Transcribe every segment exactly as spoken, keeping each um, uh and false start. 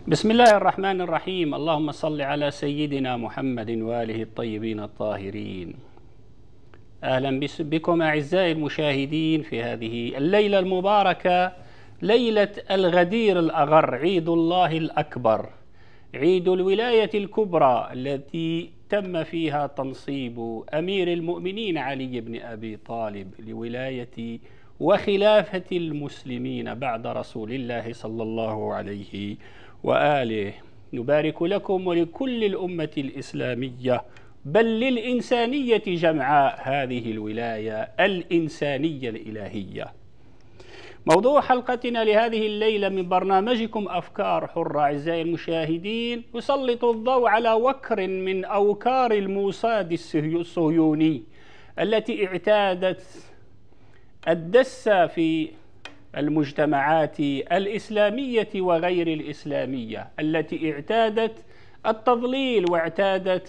بسم الله الرحمن الرحيم. اللهم صل على سيدنا محمد وآله الطيبين الطاهرين. أهلا بكم أعزائي المشاهدين في هذه الليلة المباركة، ليلة الغدير الأغر، عيد الله الأكبر، عيد الولاية الكبرى التي تم فيها تنصيب أمير المؤمنين علي بن أبي طالب لولاية وخلافة المسلمين بعد رسول الله صلى الله عليه وآله. نبارك لكم ولكل الأمة الإسلامية، بل للإنسانية جمعاء، هذه الولاية الإنسانية الإلهية. موضوع حلقتنا لهذه الليلة من برنامجكم أفكار حرة أعزائي المشاهدين يسلط الضوء على وكر من أوكار الموساد الصهيوني التي اعتادت الدس في المجتمعات الإسلامية وغير الإسلامية، التي اعتادت التضليل واعتادت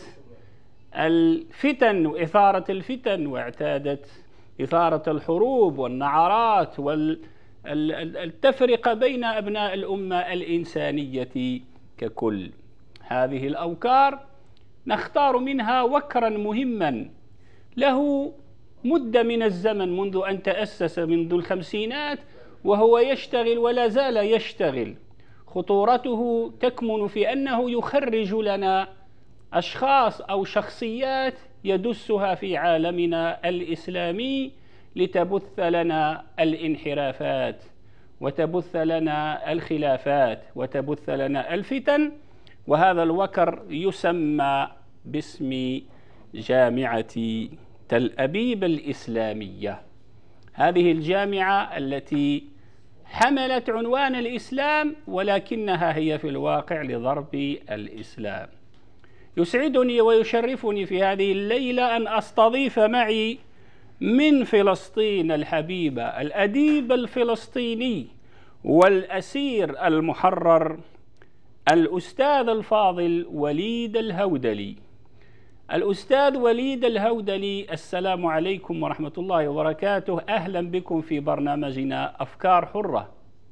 الفتن وإثارة الفتن واعتادت إثارة الحروب والنعرات والتفرقة بين أبناء الأمة الإنسانية ككل. هذه الأوكار نختار منها وكرا مهما له مدة من الزمن منذ أن تأسس منذ الخمسينات وهو يشتغل ولا زال يشتغل. خطورته تكمن في أنه يخرج لنا أشخاص أو شخصيات يدسها في عالمنا الإسلامي لتبث لنا الانحرافات وتبث لنا الخلافات وتبث لنا الفتن. وهذا الوكر يسمى باسم جامعة تل أبيب الإسلامية. هذه الجامعة التي حملت عنوان الإسلام ولكنها هي في الواقع لضرب الإسلام. يسعدني ويشرفني في هذه الليلة أن أستضيف معي من فلسطين الحبيبة الأديب الفلسطيني والأسير المحرر الأستاذ الفاضل وليد الهودلي. الأستاذ وليد الهودلي، السلام عليكم ورحمة الله وبركاته. أهلا بكم في برنامجنا أفكار حرة.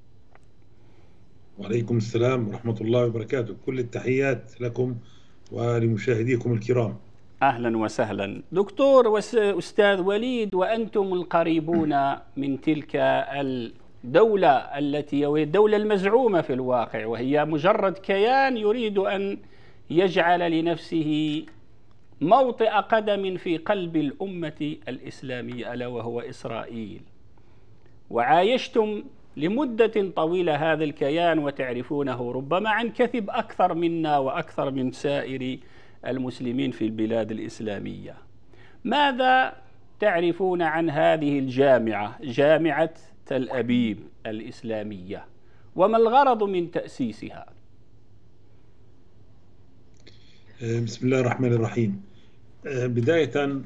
وعليكم السلام ورحمة الله وبركاته. كل التحيات لكم ولمشاهديكم الكرام. أهلا وسهلا دكتور وأستاذ وليد، وأنتم القريبون من تلك الدولة التي هي الدولة المزعومة في الواقع، وهي مجرد كيان يريد أن يجعل لنفسه موطئ قدم في قلب الأمة الإسلامية، ألا وهو إسرائيل. وعايشتم لمدة طويلة هذا الكيان وتعرفونه ربما عن كثب أكثر منا وأكثر من سائر المسلمين في البلاد الإسلامية. ماذا تعرفون عن هذه الجامعة، جامعة تل أبيب الإسلامية، وما الغرض من تأسيسها؟ بسم الله الرحمن الرحيم. بداية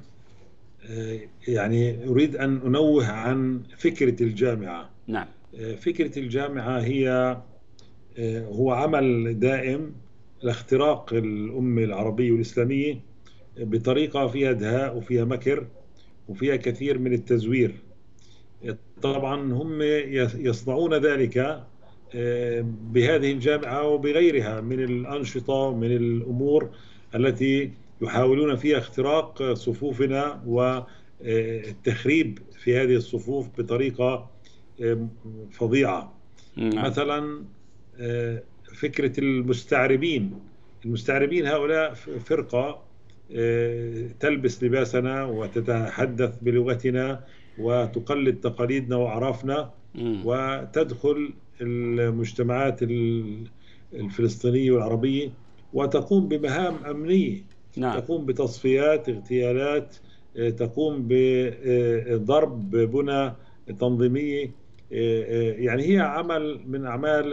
يعني أريد أن أنوه عن فكرة الجامعة. نعم. فكرة الجامعة هي هو عمل دائم لاختراق الأمة العربية والإسلامية بطريقة فيها دهاء وفيها مكر وفيها كثير من التزوير. طبعا هم يصنعون ذلك بهذه الجامعة وبغيرها من الأنشطة ومن الأمور التي يحاولون فيها اختراق صفوفنا والتخريب في هذه الصفوف بطريقة فظيعة. نعم. مثلا فكرة المستعربين. المستعربين هؤلاء فرقة تلبس لباسنا وتتحدث بلغتنا وتقلد تقاليدنا وأعرافنا وتدخل المجتمعات الفلسطينية والعربية وتقوم بمهام أمنية. نعم. تقوم بتصفيات، اغتيالات، تقوم بضرب بنى تنظيمية. يعني هي عمل من أعمال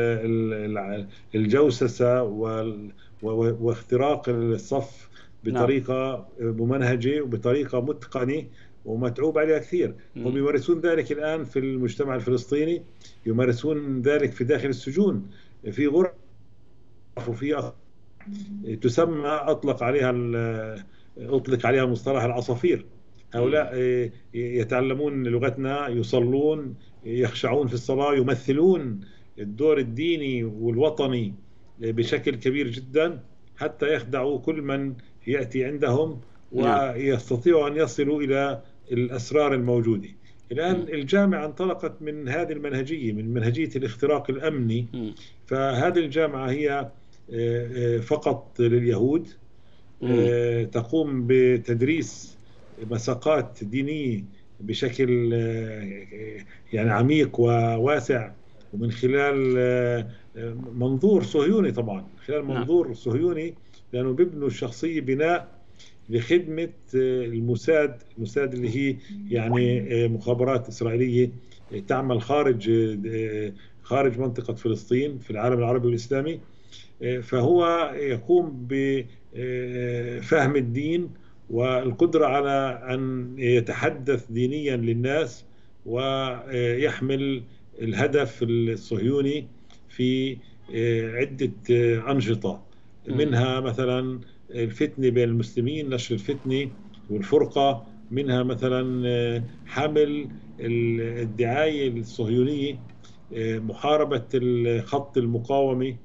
الجوسسة واختراق الصف بطريقة ممنهجة وبطريقة متقنة ومتعوب عليها كثير. هم يمارسون ذلك الآن في المجتمع الفلسطيني، يمارسون ذلك في داخل السجون، في غرف وفي تسمى أطلق عليها أطلق عليها مصطلح العصافير. هؤلاء يتعلمون لغتنا، يصلون، يخشعون في الصلاة، يمثلون الدور الديني والوطني بشكل كبير جدا حتى يخدعوا كل من يأتي عندهم نعم. ويستطيعوا أن يصلوا إلى الأسرار الموجودة. الآن م. الجامعة انطلقت من هذه المنهجية، من منهجية الاختراق الأمني. م. فهذه الجامعة هي فقط لليهود، م. تقوم بتدريس مساقات دينية بشكل يعني عميق وواسع، ومن خلال منظور صهيوني طبعا، خلال منظور صهيوني، لأنه بيبنوا الشخصية بناء لخدمة الموساد. الموساد اللي هي يعني مخابرات إسرائيلية تعمل خارج خارج منطقة فلسطين في العالم العربي والإسلامي. فهو يقوم بفهم الدين والقدرة على أن يتحدث دينيا للناس، ويحمل الهدف الصهيوني في عدة أنشطة، منها مثلا الفتنة بين المسلمين، نشر الفتنة والفرقة، منها مثلا حمل الدعاية الصهيونية، محاربة خط المقاومة،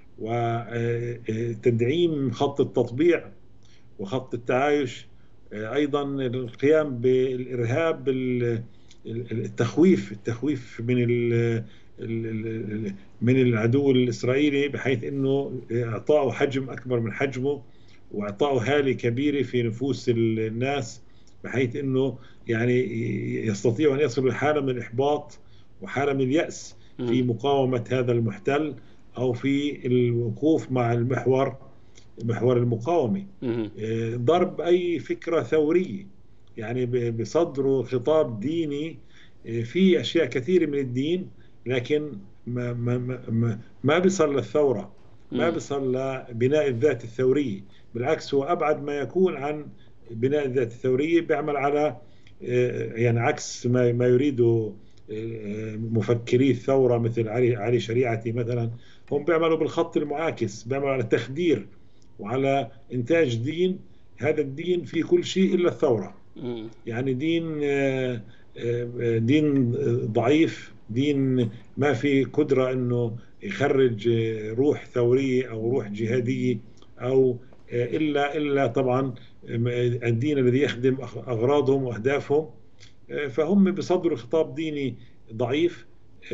وتدعيم خط التطبيع وخط التعايش، أيضا القيام بالإرهاب، التخويف التخويف من من العدو الإسرائيلي، بحيث أنه إعطاءه حجم أكبر من حجمه، وإعطاءه هالة كبيرة في نفوس الناس، بحيث أنه يعني يستطيعوا أن يصلوا لحالة من الإحباط وحالة من اليأس في مقاومة هذا المحتل، أو في الوقوف مع المحور محور المقاومة. ضرب أي فكرة ثورية، يعني بصدروا خطاب ديني في أشياء كثيرة من الدين، لكن ما ما ما ما بيصل للثورة، ما بيصل لبناء الذات الثورية. بالعكس، هو أبعد ما يكون عن بناء الذات الثورية، بيعمل على يعني عكس ما ما يريده مفكري الثورة مثل علي علي شريعتي مثلا. هم بيعملوا بالخط المعاكس، بيعملوا على تخدير وعلى إنتاج دين. هذا الدين فيه كل شيء إلا الثورة. يعني دين دين ضعيف، دين ما في قدرة إنه يخرج روح ثورية أو روح جهادية، أو إلا إلا طبعا الدين الذي يخدم أغراضهم وأهدافهم. فهم بصدروا خطاب ديني ضعيف،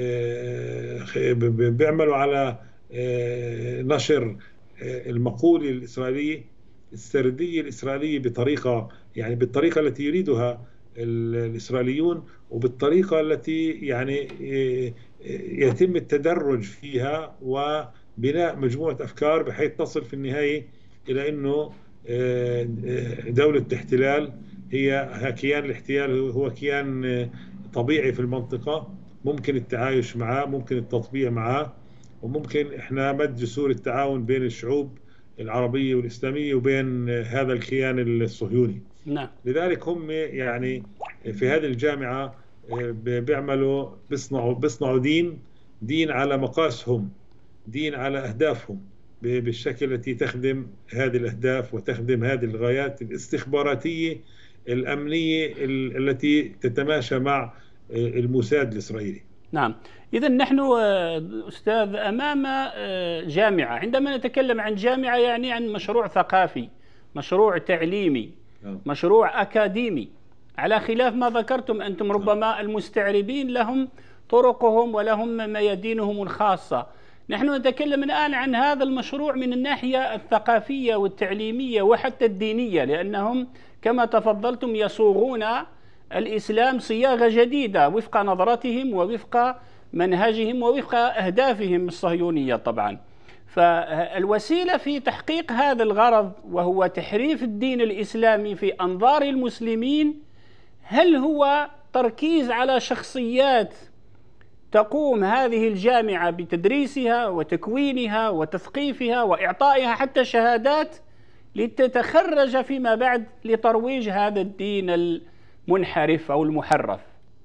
بيعملوا على نشر المقولة الإسرائيلية، السردية الإسرائيلية، بطريقة يعني بالطريقة التي يريدها الإسرائيليون، وبالطريقة التي يعني يتم التدرج فيها وبناء مجموعة أفكار، بحيث تصل في النهاية إلى أنه دولة الاحتلال هي كيان الاحتلال هو كيان طبيعي في المنطقة، ممكن التعايش معه، ممكن التطبيع معه، وممكن إحنا مد جسور التعاون بين الشعوب العربية والإسلامية وبين هذا الكيان الصهيوني. نعم. لذلك هم يعني في هذه الجامعة بيعملوا بيصنعوا بيصنعوا دين دين على مقاسهم، دين على أهدافهم، بالشكل التي تخدم هذه الأهداف وتخدم هذه الغايات الاستخباراتية الأمنية التي تتماشى مع الموساد الإسرائيلي. نعم. إذا نحن أستاذ أمام جامعة، عندما نتكلم عن جامعة يعني عن مشروع ثقافي، مشروع تعليمي، مشروع أكاديمي، على خلاف ما ذكرتم أنتم ربما المستعربين لهم طرقهم ولهم ميادينهم الخاصة. نحن نتكلم الآن عن هذا المشروع من الناحية الثقافية والتعليمية وحتى الدينية، لأنهم كما تفضلتم يصوغون الإسلام صياغة جديدة وفق نظرتهم ووفق منهجهم ووفق أهدافهم الصهيونية طبعا. فالوسيلة في تحقيق هذا الغرض، وهو تحريف الدين الإسلامي في أنظار المسلمين، هل هو تركيز على شخصيات تقوم هذه الجامعة بتدريسها وتكوينها وتثقيفها وإعطائها حتى شهادات لتتخرج فيما بعد لترويج هذا الدين المنحرف أو المحرف؟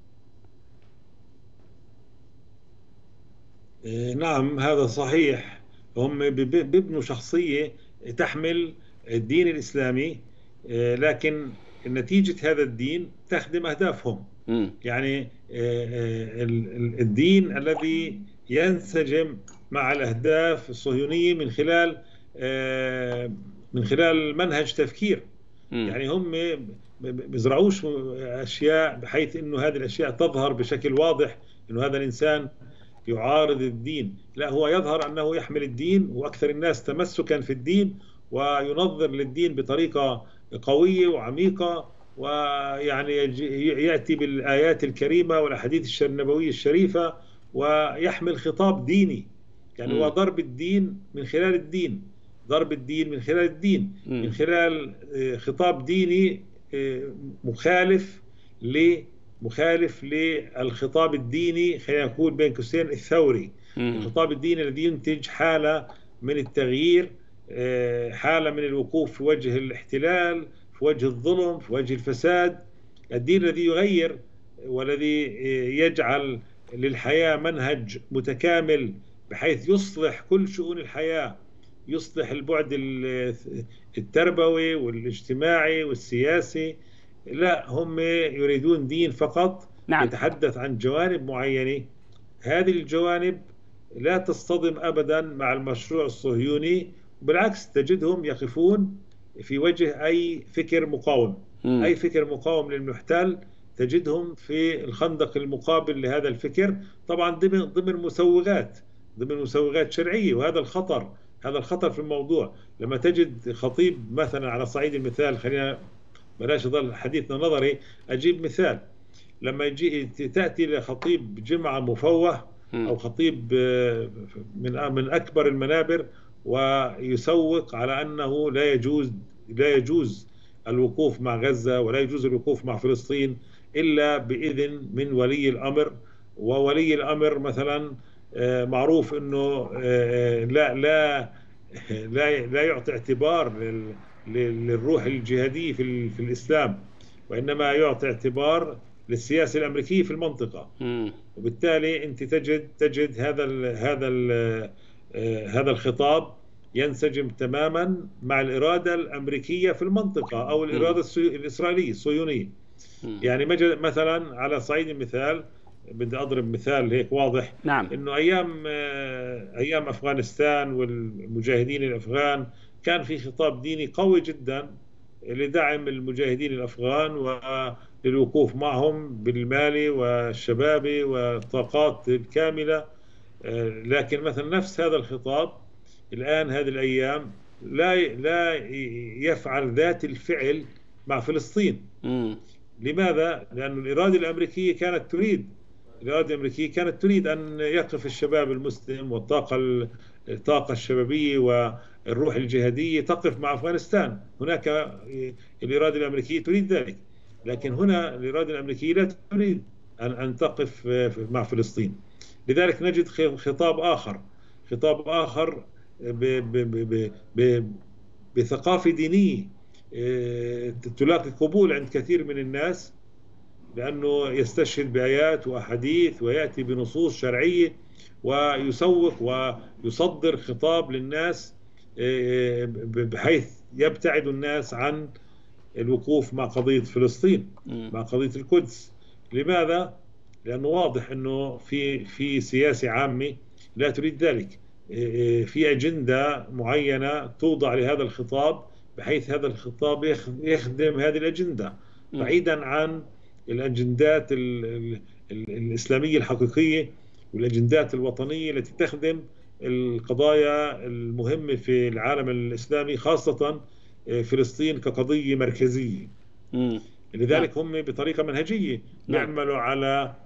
نعم، هذا صحيح. هم بيبنوا شخصية تحمل الدين الإسلامي، لكن نتيجة هذا الدين تخدم أهدافهم. م. يعني الدين الذي ينسجم مع الأهداف الصهيونية من خلال من خلال منهج تفكير. يعني هم بيزرعوش أشياء بحيث إنه هذه الأشياء تظهر بشكل واضح إنه هذا الإنسان يعارض الدين، لا، هو يظهر أنه يحمل الدين وأكثر الناس تمسكا في الدين، وينظر للدين بطريقة قوية وعميقة، ويعني يأتي بالآيات الكريمة والأحاديث النبوية الشريفة ويحمل خطاب ديني. يعني هو ضرب الدين من خلال الدين، ضرب الدين من خلال الدين، من خلال خطاب ديني مخالف ل مخالف للخطاب الديني، خلينا نقول بين قوسين الثوري. الخطاب الديني الذي ينتج حالة من التغيير، حالة من الوقوف في وجه الاحتلال، في وجه الظلم، في وجه الفساد. الدين الذي يغير والذي يجعل للحياة منهج متكامل بحيث يصلح كل شؤون الحياة، يصلح البعد التربوي والاجتماعي والسياسي. لا، هم يريدون دين فقط. نعم. يتحدث عن جوانب معينة، هذه الجوانب لا تصطدم أبدا مع المشروع الصهيوني، بالعكس تجدهم يقفون في وجه أي فكر مقاوم. م. أي فكر مقاوم للمحتل تجدهم في الخندق المقابل لهذا الفكر، طبعا ضمن ضمن مسوغات ضمن مسوغات شرعية. وهذا الخطر، هذا الخطر في الموضوع. لما تجد خطيب مثلا على صعيد المثال، خلينا بلاش يضل حديثنا نظري، أجيب مثال. لما يجي تأتي لخطيب جمعة مفوه أو خطيب من من أكبر المنابر ويسوق على أنه لا يجوز لا يجوز الوقوف مع غزة ولا يجوز الوقوف مع فلسطين إلا بإذن من ولي الأمر، وولي الأمر مثلا معروف أنه لا لا لا لا يعطي اعتبار للروح الجهادية في في الإسلام، وإنما يعطي اعتبار للسياسة الأمريكية في المنطقة. م. وبالتالي أنت تجد تجد هذا ال هذا ال هذا الخطاب ينسجم تماما مع الإرادة الأمريكية في المنطقة أو الإرادة الإسرائيلية الصهيونية. م. يعني مثلا على صعيد المثال، بدي أضرب مثال هيك واضح. نعم. إنه أيام أيام أفغانستان والمجاهدين الأفغان كان في خطاب ديني قوي جدا لدعم المجاهدين الأفغان وللوقوف معهم بالمال والشباب والطاقات الكاملة. لكن مثلا نفس هذا الخطاب الآن هذه الأيام لا لا يفعل ذات الفعل مع فلسطين. م. لماذا؟ لأن الإرادة الأمريكية كانت تريد الإرادة الأمريكية كانت تريد أن يقف الشباب المسلم والطاقة الطاقة الشبابية والروح الجهادية تقف مع أفغانستان. هناك الإرادة الأمريكية تريد ذلك، لكن هنا الإرادة الأمريكية لا تريد أن أن تقف مع فلسطين. لذلك نجد خطاب آخر خطاب آخر ب ب ب ب بثقافة دينية تلاقي قبول عند كثير من الناس، لأنه يستشهد بآيات وأحاديث ويأتي بنصوص شرعية ويسوق ويصدر خطاب للناس بحيث يبتعد الناس عن الوقوف مع قضية فلسطين، مع قضية القدس. لماذا؟ لأنه واضح أنه في في سياسة عامة لا تريد ذلك، في أجندة معينة توضع لهذا الخطاب بحيث هذا الخطاب يخدم هذه الأجندة بعيدا عن الأجندات الإسلامية الحقيقية والأجندات الوطنية التي تخدم القضايا المهمة في العالم الإسلامي، خاصة فلسطين كقضية مركزية. م. لذلك هم بطريقة منهجية يعملوا على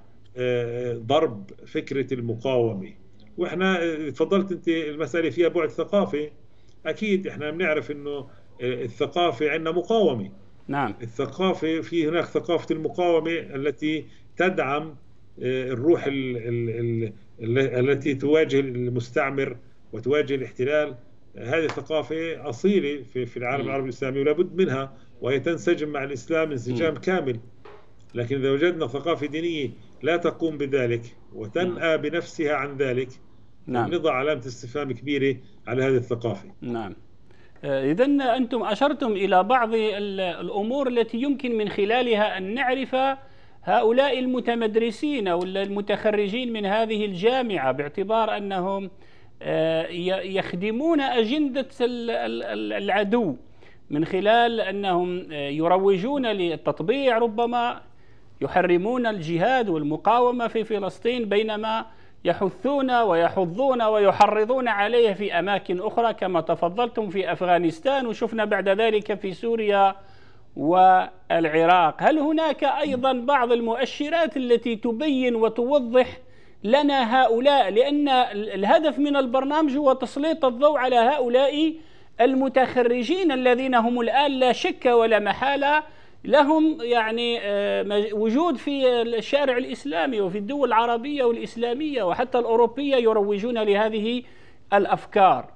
ضرب فكرة المقاومة. وإحنا تفضلت أنت المسألة فيها بعد ثقافي، أكيد إحنا بنعرف إنه الثقافة عندنا مقاومة. نعم. الثقافة في هناك ثقافة المقاومة التي تدعم الروح ال ال ال التي تواجه المستعمر وتواجه الاحتلال. هذه الثقافة أصيلة في, في العالم م. العربي الإسلامي ولا بد منها، وهي تنسجم مع الإسلام انسجام م. كامل. لكن إذا وجدنا ثقافة دينية لا تقوم بذلك وتنأى م. بنفسها عن ذلك، نعم. نضع علامة استفهام كبيرة على هذه الثقافة. نعم. إذا أنتم أشرتم إلى بعض الأمور التي يمكن من خلالها أن نعرف هؤلاء المتمدرسين أو المتخرجين من هذه الجامعة، باعتبار أنهم يخدمون أجندة العدو من خلال أنهم يروجون للتطبيع، ربما يحرمون الجهاد والمقاومة في فلسطين، بينما يحثون ويحضون ويحرضون عليه في أماكن أخرى كما تفضلتم في أفغانستان، وشفنا بعد ذلك في سوريا والعراق. هل هناك أيضا بعض المؤشرات التي تبين وتوضح لنا هؤلاء؟ لأن الهدف من البرنامج هو تسليط الضوء على هؤلاء المتخرجين الذين هم الآن لا شك ولا محالة لهم يعني وجود في الشارع الإسلامي وفي الدول العربية والإسلامية وحتى الأوروبية، يروجون لهذه الأفكار.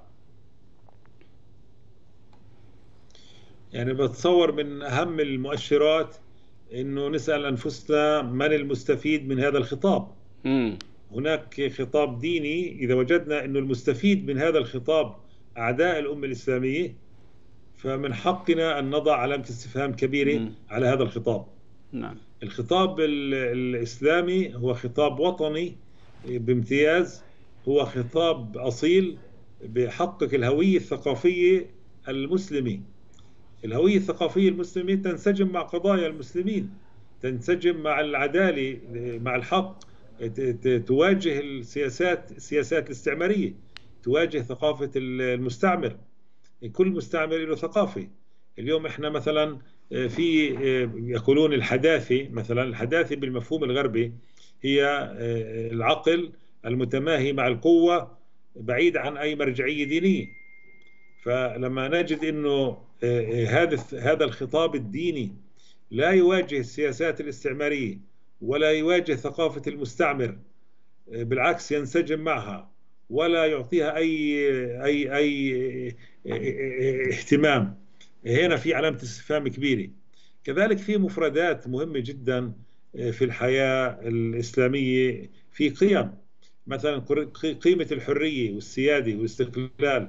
يعني بتصور من أهم المؤشرات إنه نسأل أنفسنا من المستفيد من هذا الخطاب. م. هناك خطاب ديني، إذا وجدنا إنه المستفيد من هذا الخطاب أعداء الأمة الإسلامية، فمن حقنا أن نضع علامة استفهام كبيرة م. على هذا الخطاب. نعم. الخطاب الإسلامي هو خطاب وطني بامتياز، هو خطاب أصيل بحقق الهوية الثقافية المسلمة. الهوية الثقافية المسلمة تنسجم مع قضايا المسلمين، تنسجم مع العدالة، مع الحق، تواجه السياسات السياسات الاستعمارية، تواجه ثقافة المستعمر. كل مستعمر له ثقافة. اليوم احنا مثلا في يقولون الحداثة، مثلا الحداثة بالمفهوم الغربي هي العقل المتماهي مع القوة بعيد عن أي مرجعية دينية. فلما نجد انه هذا هذا الخطاب الديني لا يواجه السياسات الاستعمارية ولا يواجه ثقافة المستعمر، بالعكس ينسجم معها ولا يعطيها أي أي أي اهتمام، هنا في علامة استفهام كبيرة. كذلك في مفردات مهمة جدا في الحياة الإسلامية، في قيم، مثلا قيمة الحرية والسيادة والاستقلال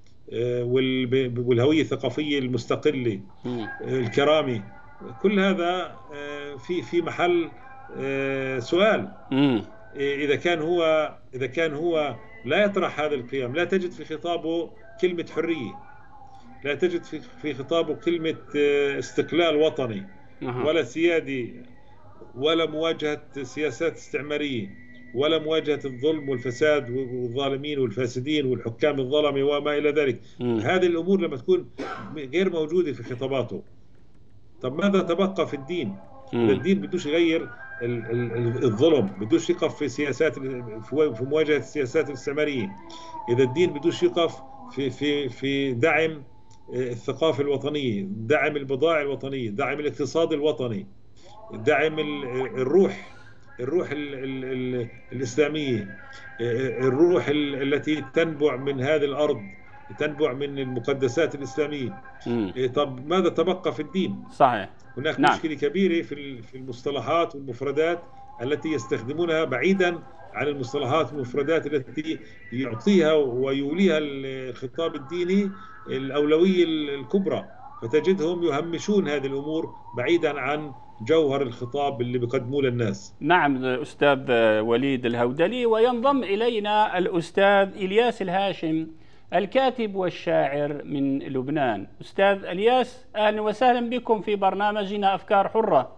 والهوية الثقافية المستقلة، الكرامة، كل هذا في في محل سؤال. إذا كان هو إذا كان هو لا يطرح هذه القيم، لا تجد في خطابه كلمة حرية، لا تجد في في خطابه كلمة استقلال وطني ولا سيادة ولا مواجهة سياسات استعمارية ولا مواجهة الظلم والفساد والظالمين والفاسدين والحكام الظلمة وما إلى ذلك. م. هذه الأمور لما تكون غير موجودة في خطاباته، طب ماذا تبقى في الدين؟ إذا الدين بدوش يغير الظلم، بدوش يقف في سياسات في مواجهة السياسات الاستعمارية، إذا الدين بدوش يقف في في في دعم الثقافة الوطنية، دعم البضائع الوطنية، دعم الاقتصاد الوطني، دعم الروح الروح ال ال ال الإسلامية، الروح التي تنبع من هذه الأرض، تنبع من المقدسات الإسلامية. م. طب ماذا تبقى في الدين؟ صحيح. هناك نعم. مشكلة كبيرة في في المصطلحات والمفردات التي يستخدمونها بعيدا عن المصطلحات والمفردات التي يعطيها ويوليها الخطاب الديني الأولوية الكبرى، فتجدهم يهمشون هذه الأمور بعيدا عن جوهر الخطاب اللي بيقدموه للناس. نعم أستاذ وليد الهودلي. وينضم إلينا الأستاذ إلياس الهاشم الكاتب والشاعر من لبنان. أستاذ إلياس، أهلا وسهلا بكم في برنامجنا أفكار حرة.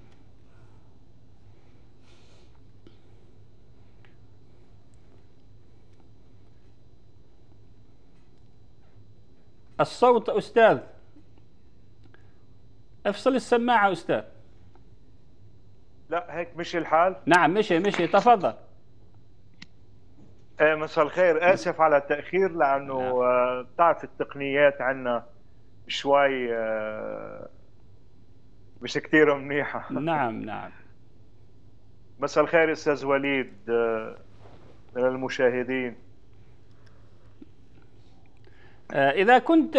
الصوت أستاذ، افصل السماعة أستاذ. لا هيك مشي الحال؟ نعم مشي مشي، تفضل. ايه مساء الخير، اسف على التاخير لانه نعم. آه بتعرف التقنيات عندنا شوي آه مش كثير منيحه. نعم نعم. مساء الخير استاذ وليد آه من المشاهدين. آه إذا كنت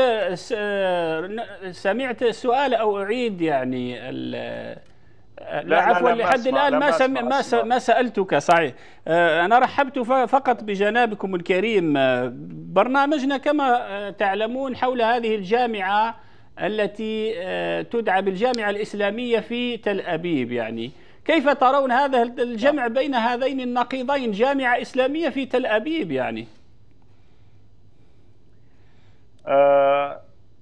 سمعت السؤال أو أعيد يعني لا, لا عفوا لحد الآن ما سم... ما, س... ما سألتك. صحيح. أنا رحبت فقط بجنابكم الكريم. برنامجنا كما تعلمون حول هذه الجامعة التي تدعى بالجامعة الإسلامية في تل أبيب. يعني كيف ترون هذا الجمع بين هذين النقيضين، جامعة إسلامية في تل أبيب؟ يعني آه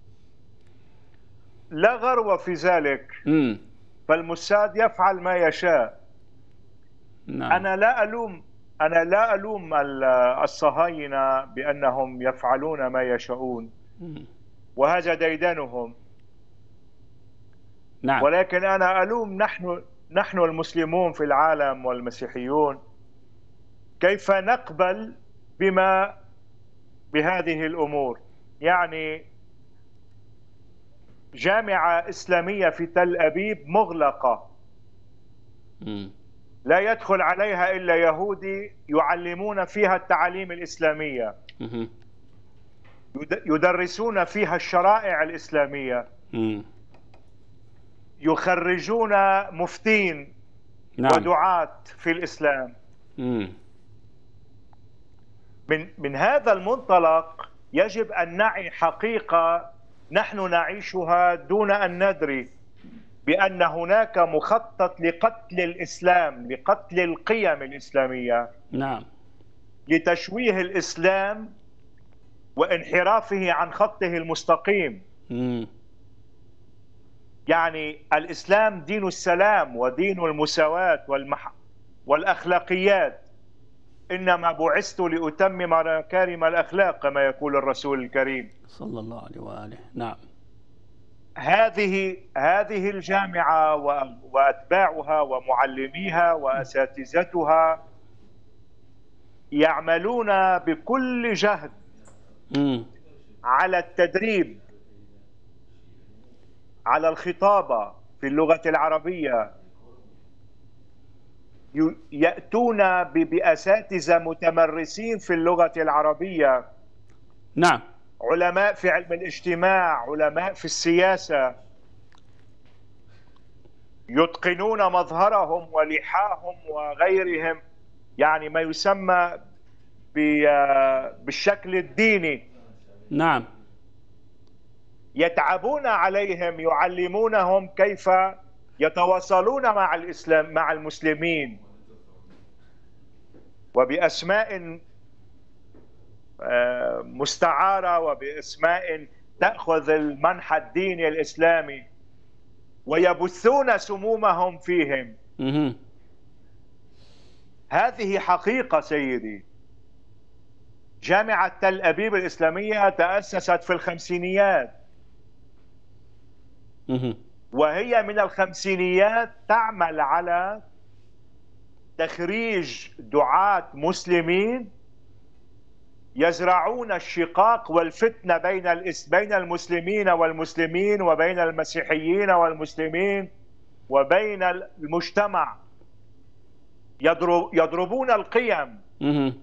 لا غرو في ذلك. مم. فالموساد يفعل ما يشاء. نعم. أنا لا ألوم أنا لا ألوم الصهاينة بأنهم يفعلون ما يشاءون، مم. وهذا ديدنهم. نعم. ولكن أنا ألوم نحن نحن المسلمون في العالم والمسيحيون، كيف نقبل بما بهذه الأمور. يعني جامعة إسلامية في تل أبيب مغلقة، مم. لا يدخل عليها إلا يهودي، يعلمون فيها التعاليم الإسلامية، مم. يدرسون فيها الشرائع الإسلامية، مم. يخرجون مفتين نعم. ودعاة في الإسلام. مم. من من هذا المنطلق يجب أن نعي حقيقة نحن نعيشها دون أن ندري، بأن هناك مخطط لقتل الإسلام، لقتل القيم الإسلامية، نعم. لتشويه الإسلام وانحرافه عن خطه المستقيم. مم. يعني الإسلام دين السلام ودين المساواة والمح... والأخلاقيات. إنما بعثت لأتمم مكارم الأخلاق كما يقول الرسول الكريم صلى الله عليه وآله. نعم. هذه هذه الجامعة وأتباعها ومعلميها وأساتذتها يعملون بكل جهد مم. على التدريب، على الخطابة في اللغة العربية. يأتون بأساتذة متمرسين في اللغة العربية، نعم. علماء في علم الاجتماع، علماء في السياسة، يتقنون مظهرهم ولحاهم وغيرهم، يعني ما يسمى بالشكل الديني. نعم. يتعبون عليهم، يعلمونهم كيف يتواصلون مع الإسلام مع المسلمين، وبأسماء مستعارة وبأسماء تأخذ المنحى الديني الإسلامي، ويبثون سمومهم فيهم. مم. هذه حقيقة سيدي. جامعة تل أبيب الإسلامية تأسست في الخمسينيات، مم. وهي من الخمسينيات تعمل على تخريج دعاة مسلمين يزرعون الشقاق والفتنة بين بين المسلمين والمسلمين، وبين المسيحيين والمسلمين، وبين المجتمع. يضربون القيم. مم.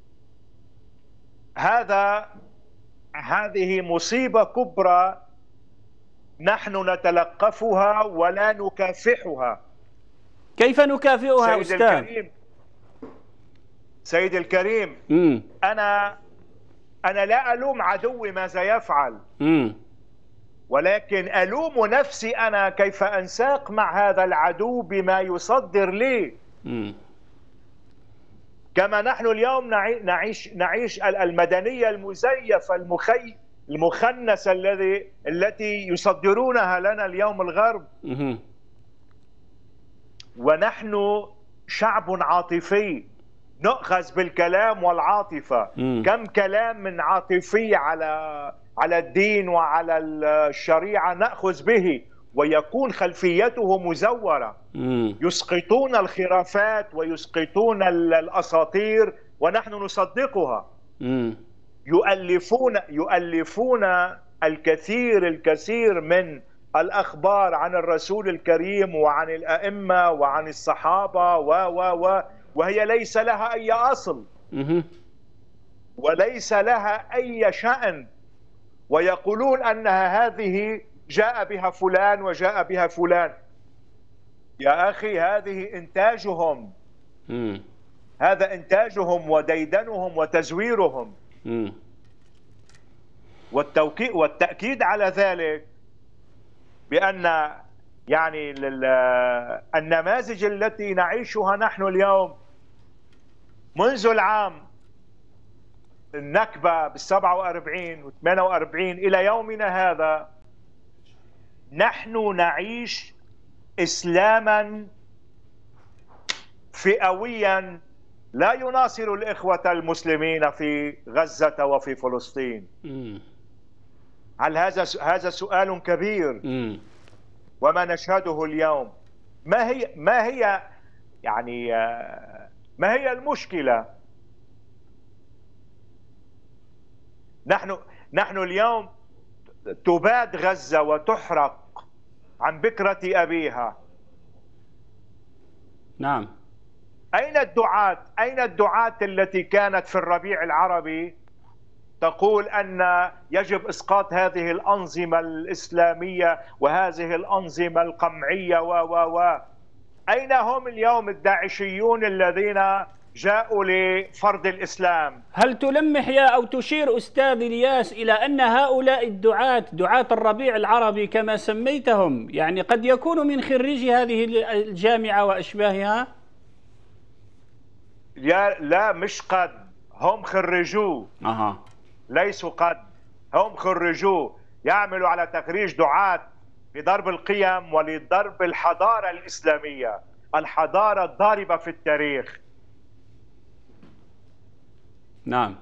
هذا هذه مصيبة كبرى نحن نتلقفها ولا نكافحها. كيف نكافئها سيد أستاذ؟ الكريم سيد الكريم مم. أنا أنا لا ألوم عدوي ماذا يفعل، مم. ولكن ألوم نفسي أنا كيف أنساق مع هذا العدو بما يصدر لي. مم. كما نحن اليوم نعيش نعيش المدنية المزيفة المخي المخنثة الذي التي يصدرونها لنا اليوم الغرب. مم. ونحن شعب عاطفي، نؤخذ بالكلام والعاطفة. مم. كم كلام من عاطفي على على الدين وعلى الشريعة نأخذ به، ويكون خلفيته مزورة. مم. يسقطون الخرافات ويسقطون الأساطير ونحن نصدقها. مم. يؤلفون يؤلفون الكثير الكثير من الأخبار عن الرسول الكريم وعن الأئمة وعن الصحابة و و و وهي ليس لها أي أصل مم. وليس لها أي شأن، ويقولون أنها هذه جاء بها فلان وجاء بها فلان. يا أخي هذه إنتاجهم، مم. هذا إنتاجهم وديدنهم وتزويرهم. مم. والتوكيد والتأكيد على ذلك بأن يعني النماذج التي نعيشها نحن اليوم منذ العام النكبة بالسبعة وأربعين وثمانية وأربعين إلى يومنا هذا نحن نعيش إسلاما فئويا لا يناصر الإخوة المسلمين في غزة وفي فلسطين. هل هذا هذا سؤال كبير؟ وما نشهده اليوم ما هي ما هي يعني ما هي المشكلة؟ نحن نحن اليوم تباد غزة وتحرق عن بكرة أبيها. نعم. أين الدعاة؟ أين الدعاة التي كانت في الربيع العربي تقول أن يجب إسقاط هذه الأنظمة الإسلامية وهذه الأنظمة القمعية و و و أين هم اليوم الداعشيون الذين جاءوا لفرض الإسلام؟ هل تلمح يا أو تشير أستاذ إلياس إلى أن هؤلاء الدعاة دعاة الربيع العربي كما سميتهم يعني قد يكونوا من خريجي هذه الجامعة وأشباهها؟ يا لا مش قد، هم خرجوه. أها. ليسوا قد، هم خرجوه يعملوا على تخريج دعاة لضرب القيم ولضرب الحضارة الإسلامية، الحضارة الضاربة في التاريخ. نعم.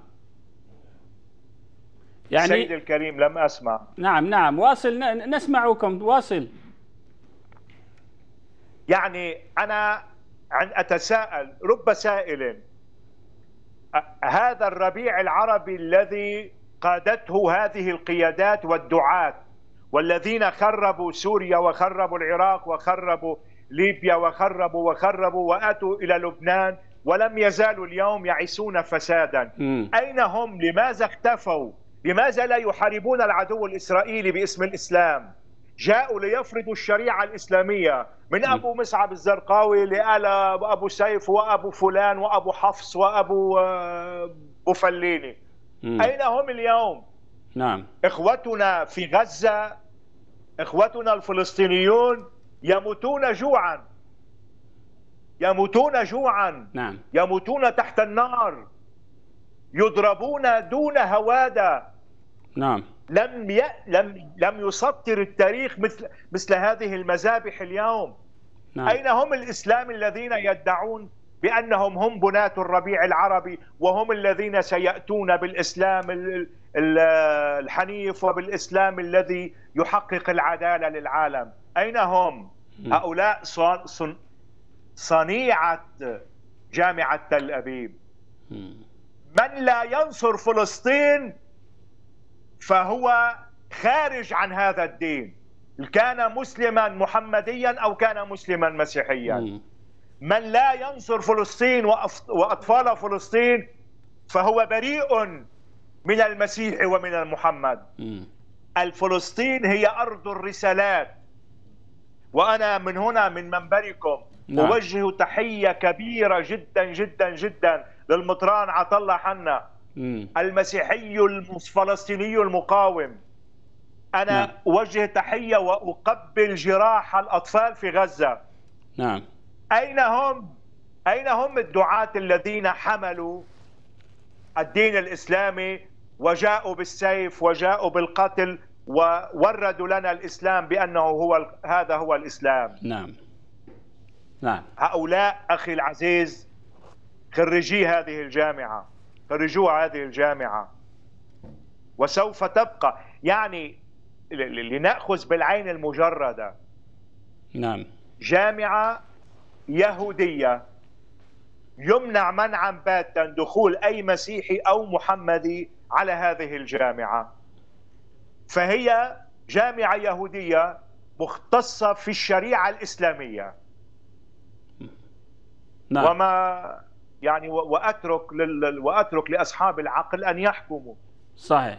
يعني سيدي الكريم لم أسمع. نعم نعم واصل، نسمعكم، واصل. يعني أنا أتساءل، رب سائل، هذا الربيع العربي الذي قادته هذه القيادات والدعاة والذين خربوا سوريا وخربوا العراق وخربوا ليبيا وخربوا وخربوا وأتوا إلى لبنان ولم يزالوا اليوم يعيشون فسادا. م. أين هم؟ لماذا اختفوا؟ لماذا لا يحاربون العدو الإسرائيلي باسم الإسلام؟ جاءوا ليفرضوا الشريعة الإسلامية من أبو مصعب الزرقاوي لآل أبو سيف وأبو فلان وأبو حفص وأبو بوفليني. م. أين هم اليوم؟ نعم. إخوتنا في غزة، إخوتنا الفلسطينيون يموتون جوعا، يموتون جوعا. نعم. يموتون تحت النار، يضربون دون هوادة. نعم. لم ي... لم لم يسطر التاريخ مثل مثل هذه المذابح اليوم. نعم. أين هم الإسلام الذين يدعون بأنهم هم بناة الربيع العربي وهم الذين سيأتون بالإسلام الحنيف وبالإسلام الذي يحقق العدالة للعالم؟ أين هم؟ هؤلاء صن... صنيعة جامعة تل أبيب. من لا ينصر فلسطين فهو خارج عن هذا الدين، كان مسلما محمديا أو كان مسلما مسيحيا. من لا ينصر فلسطين وأطفال فلسطين فهو بريء من المسيح ومن المحمد. الفلسطين هي أرض الرسالات، وأنا من هنا من منبركم نعم. أوجه تحية كبيرة جدا جدا جدا للمطران عطلة حنا مم. المسيحي الفلسطيني المقاوم. أنا نعم. أوجه تحية وأقبل جراح الأطفال في غزة. نعم. أين هم؟ أين هم الدعاة الذين حملوا الدين الإسلامي وجاءوا بالسيف وجاءوا بالقتل ووردوا لنا الإسلام بأنه هو هذا هو الإسلام؟ نعم. نعم. هؤلاء أخي العزيز خريجي هذه الجامعة، خرجوا هذه الجامعة، وسوف تبقى يعني لنأخذ بالعين المجردة. نعم. جامعة يهودية يمنع منعا باتا دخول أي مسيحي أو محمدي على هذه الجامعة، فهي جامعة يهودية مختصة في الشريعة الإسلامية. نعم. وما يعني وأترك لل... وأترك لأصحاب العقل أن يحكموا. صحيح.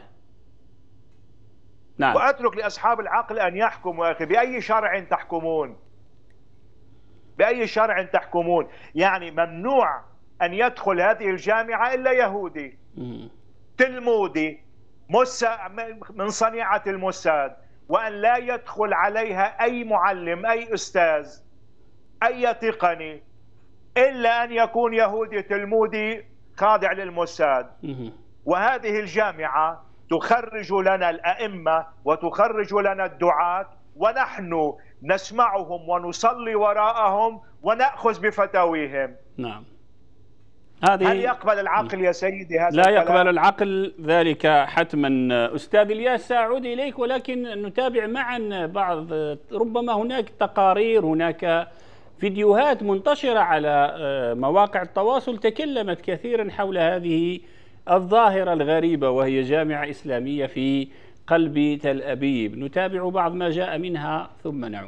نعم. وأترك لأصحاب العقل أن يحكموا. يا أخي بأي شرع تحكمون؟ بأي شرع تحكمون؟ يعني ممنوع أن يدخل هذه الجامعة إلا يهودي م. تلمودي مسا... من صنيعة الموساد، وأن لا يدخل عليها أي معلم أي أستاذ أي تقني إلا أن يكون يهودي تلمودي خاضع للموساد. وهذه الجامعة تخرج لنا الأئمة وتخرج لنا الدعاة، ونحن نسمعهم ونصلي وراءهم ونأخذ بفتاويهم. نعم. هذه هل يقبل العقل يا سيدي هذا لا الكلام؟ يقبل العقل ذلك حتما. أستاذ إلياس سأعود إليك، ولكن نتابع معا بعض، ربما هناك تقارير، هناك فيديوهات منتشرة على مواقع التواصل تكلمت كثيرا حول هذه الظاهرة الغريبة، وهي جامعة إسلامية في قلب تل أبيب. نتابع بعض ما جاء منها ثم نعود.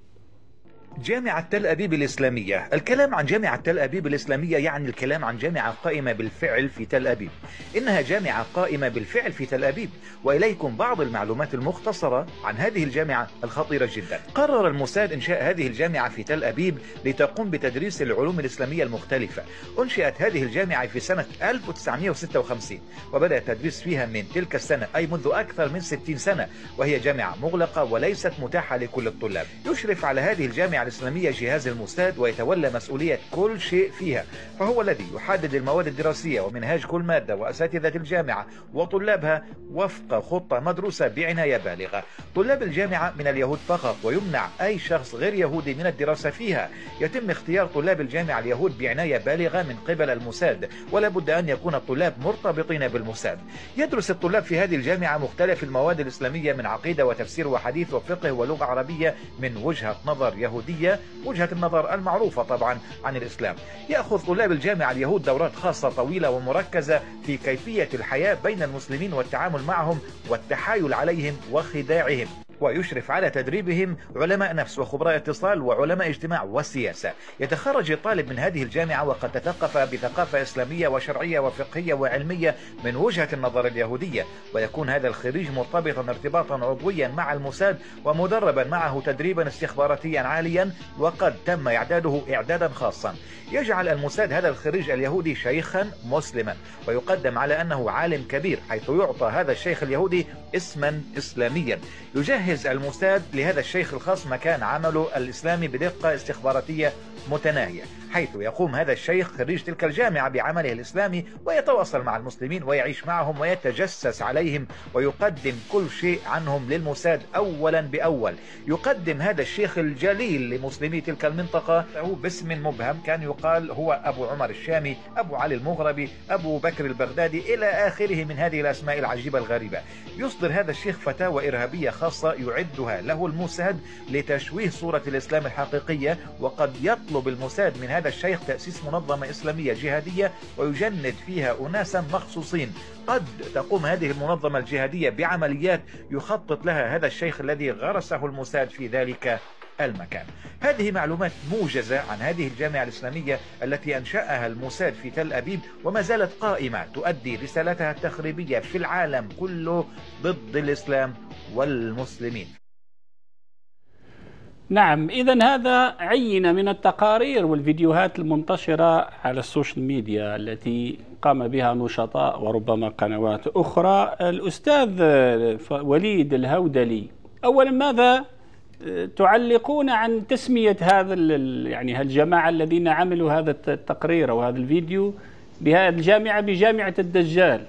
جامعة تل أبيب الإسلامية. الكلام عن جامعة تل أبيب الإسلامية يعني الكلام عن جامعة قائمة بالفعل في تل أبيب. إنها جامعة قائمة بالفعل في تل أبيب. وإليكم بعض المعلومات المختصرة عن هذه الجامعة الخطيرة جدا. قرر الموساد إنشاء هذه الجامعة في تل أبيب لتقوم بتدريس العلوم الإسلامية المختلفة. أنشئت هذه الجامعة في سنة ألف وتسعمئة وستة وخمسين، وبدأ التدريس فيها من تلك السنة، أي منذ أكثر من ستين سنة، وهي جامعة مغلقة وليست متاحة لكل الطلاب. يشرف على هذه الجامعة الإسلامية جهاز الموساد، ويتولى مسؤولية كل شيء فيها، فهو الذي يحدد المواد الدراسية ومنهاج كل مادة وأساتذة الجامعة وطلابها وفق خطة مدروسة بعناية بالغة. طلاب الجامعة من اليهود فقط، ويمنع أي شخص غير يهودي من الدراسة فيها. يتم اختيار طلاب الجامعة اليهود بعناية بالغة من قبل الموساد، ولا بد أن يكون الطلاب مرتبطين بالموساد. يدرس الطلاب في هذه الجامعة مختلف المواد الإسلامية من عقيدة وتفسير وحديث وفقه ولغة عربية من وجهة نظر يهودية، وجهة النظر المعروفة طبعا عن الإسلام. يأخذ طلاب الجامعة اليهود دورات خاصة طويلة ومركزة في كيفية الحياة بين المسلمين والتعامل معهم والتحايل عليهم وخداعهم. ويشرف على تدريبهم علماء نفس وخبراء اتصال وعلماء اجتماع وسياسة. يتخرج الطالب من هذه الجامعة وقد تثقف بثقافة إسلامية وشرعية وفقهية وعلمية من وجهة النظر اليهودية، ويكون هذا الخريج مرتبطا ارتباطا عضويا مع الموساد ومدربا معه تدريبا استخباراتيا عاليا، وقد تم إعداده إعدادا خاصا. يجعل الموساد هذا الخريج اليهودي شيخا مسلما، ويقدم على أنه عالم كبير، حيث يعطى هذا الشيخ اليهودي اسما إسلاميا. يجهز الموساد لهذا الشيخ الخاص مكان عمله الإسلامي بدقة استخباراتية متناهية، حيث يقوم هذا الشيخ خريج تلك الجامعة بعمله الإسلامي، ويتواصل مع المسلمين ويعيش معهم ويتجسس عليهم، ويقدم كل شيء عنهم للموساد أولا بأول. يقدم هذا الشيخ الجليل لمسلمي تلك المنطقة له باسم مبهم، كان يقال هو أبو عمر الشامي، أبو علي المغربي، أبو بكر البغدادي، إلى آخره من هذه الأسماء العجيبة الغريبة. يصدر هذا الشيخ فتاوى إرهابية خاصة يعدها له الموساد لتشويه صورة الإسلام الحقيقية، وقد يطلب الموساد من هذا الشيخ تأسيس منظمة إسلامية جهادية ويجند فيها أناسا مخصوصين. قد تقوم هذه المنظمة الجهادية بعمليات يخطط لها هذا الشيخ الذي غرسه الموساد في ذلك المكان. هذه معلومات موجزة عن هذه الجامعة الإسلامية التي أنشأها الموساد في تل أبيب، وما زالت قائمة تؤدي رسالتها التخريبية في العالم كله ضد الإسلام والمسلمين. نعم، إذن هذا عينة من التقارير والفيديوهات المنتشرة على السوشيال ميديا التي قام بها نشطاء وربما قنوات أخرى. الأستاذ وليد الهودلي، أولا ماذا تعلقون عن تسمية هذا يعني هالجماعة الذين عملوا هذا التقرير أو هذا الفيديو بهذه الجامعة بجامعة الدجال؟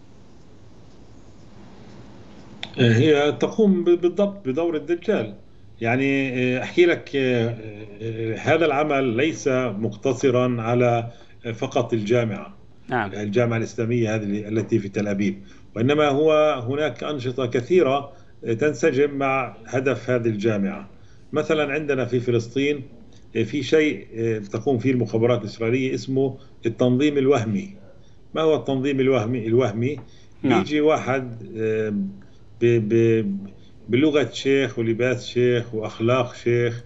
هي تقوم بالضبط بدور الدجال. يعني أحكي لك، هذا العمل ليس مقتصرا على فقط الجامعة، نعم. الجامعة الإسلامية هذه التي في تل أبيب، وإنما هو هناك أنشطة كثيرة تنسجم مع هدف هذه الجامعة. مثلا عندنا في فلسطين في شيء تقوم فيه المخابرات الإسرائيلية اسمه التنظيم الوهمي. ما هو التنظيم الوهمي؟ الوهمي نعم. يجي واحد ب ب بلغة شيخ ولباس شيخ وأخلاق شيخ،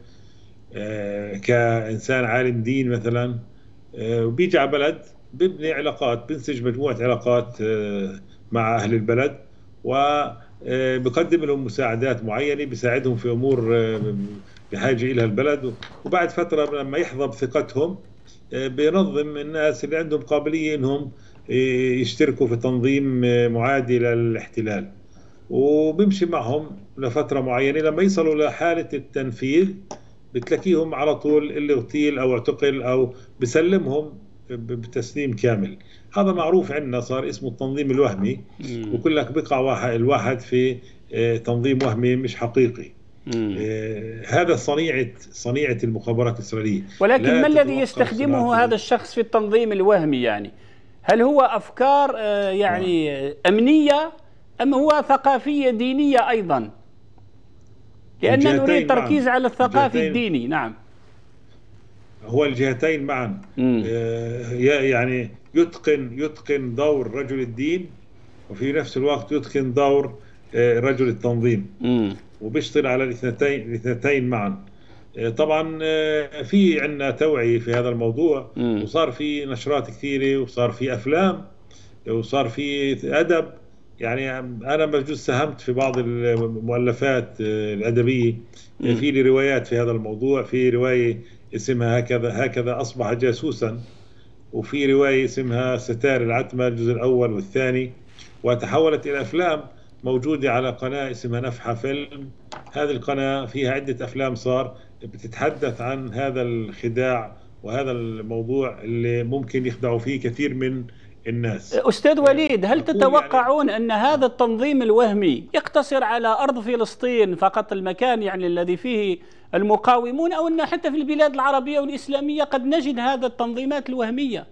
كإنسان عالم دين مثلا، وبيجي على بلد بيبني علاقات، بينسج مجموعة علاقات مع أهل البلد، وبقدم لهم مساعدات معينة، بيساعدهم في أمور بحاجة إلى البلد، وبعد فترة لما يحظى بثقتهم بينظم الناس اللي عندهم قابلية إنهم يشتركوا في تنظيم معادي للاحتلال، وبيمشي معهم لفترة معينة. لما يصلوا لحالة التنفيذ بتلاقيهم على طول اللي اغتيل أو اعتقل أو بسلمهم بتسليم كامل. هذا معروف عندنا، صار اسمه التنظيم الوهمي، وكل لك بقع واحد الواحد في تنظيم وهمي مش حقيقي. هذا صنيعة صنيعة المخابرات الإسرائيلية. ولكن ما الذي يستخدمه هذا الشخص في التنظيم الوهمي؟ يعني هل هو أفكار يعني أمنية أم هو ثقافية دينية أيضا؟ لأننا نريد تركيز على الثقافي الديني. نعم، هو الجهتين معا. يعني يتقن يتقن دور رجل الدين، وفي نفس الوقت يتقن دور رجل التنظيم، وبيشتغل على الاثنتين الاثنتين معا. طبعا في عندنا توعية في هذا الموضوع، وصار في نشرات كثيرة، وصار في أفلام، وصار في أدب. يعني أنا بجوز ساهمت في بعض المؤلفات الأدبية، في لي روايات في هذا الموضوع. في رواية اسمها هكذا هكذا أصبح جاسوسا، وفي رواية اسمها ستار العتمة الجزء الأول والثاني، وتحولت إلى أفلام موجودة على قناة اسمها نفحة فيلم. هذه القناة فيها عدة أفلام صار بتتحدث عن هذا الخداع وهذا الموضوع اللي ممكن يخدعوا فيه كثير من الناس. أستاذ وليد، هل تتوقعون يعني أن هذا التنظيم الوهمي يقتصر على أرض فلسطين فقط، المكان يعني الذي فيه المقاومون، أو أن حتى في البلاد العربية والإسلامية قد نجد هذا التنظيمات الوهمية؟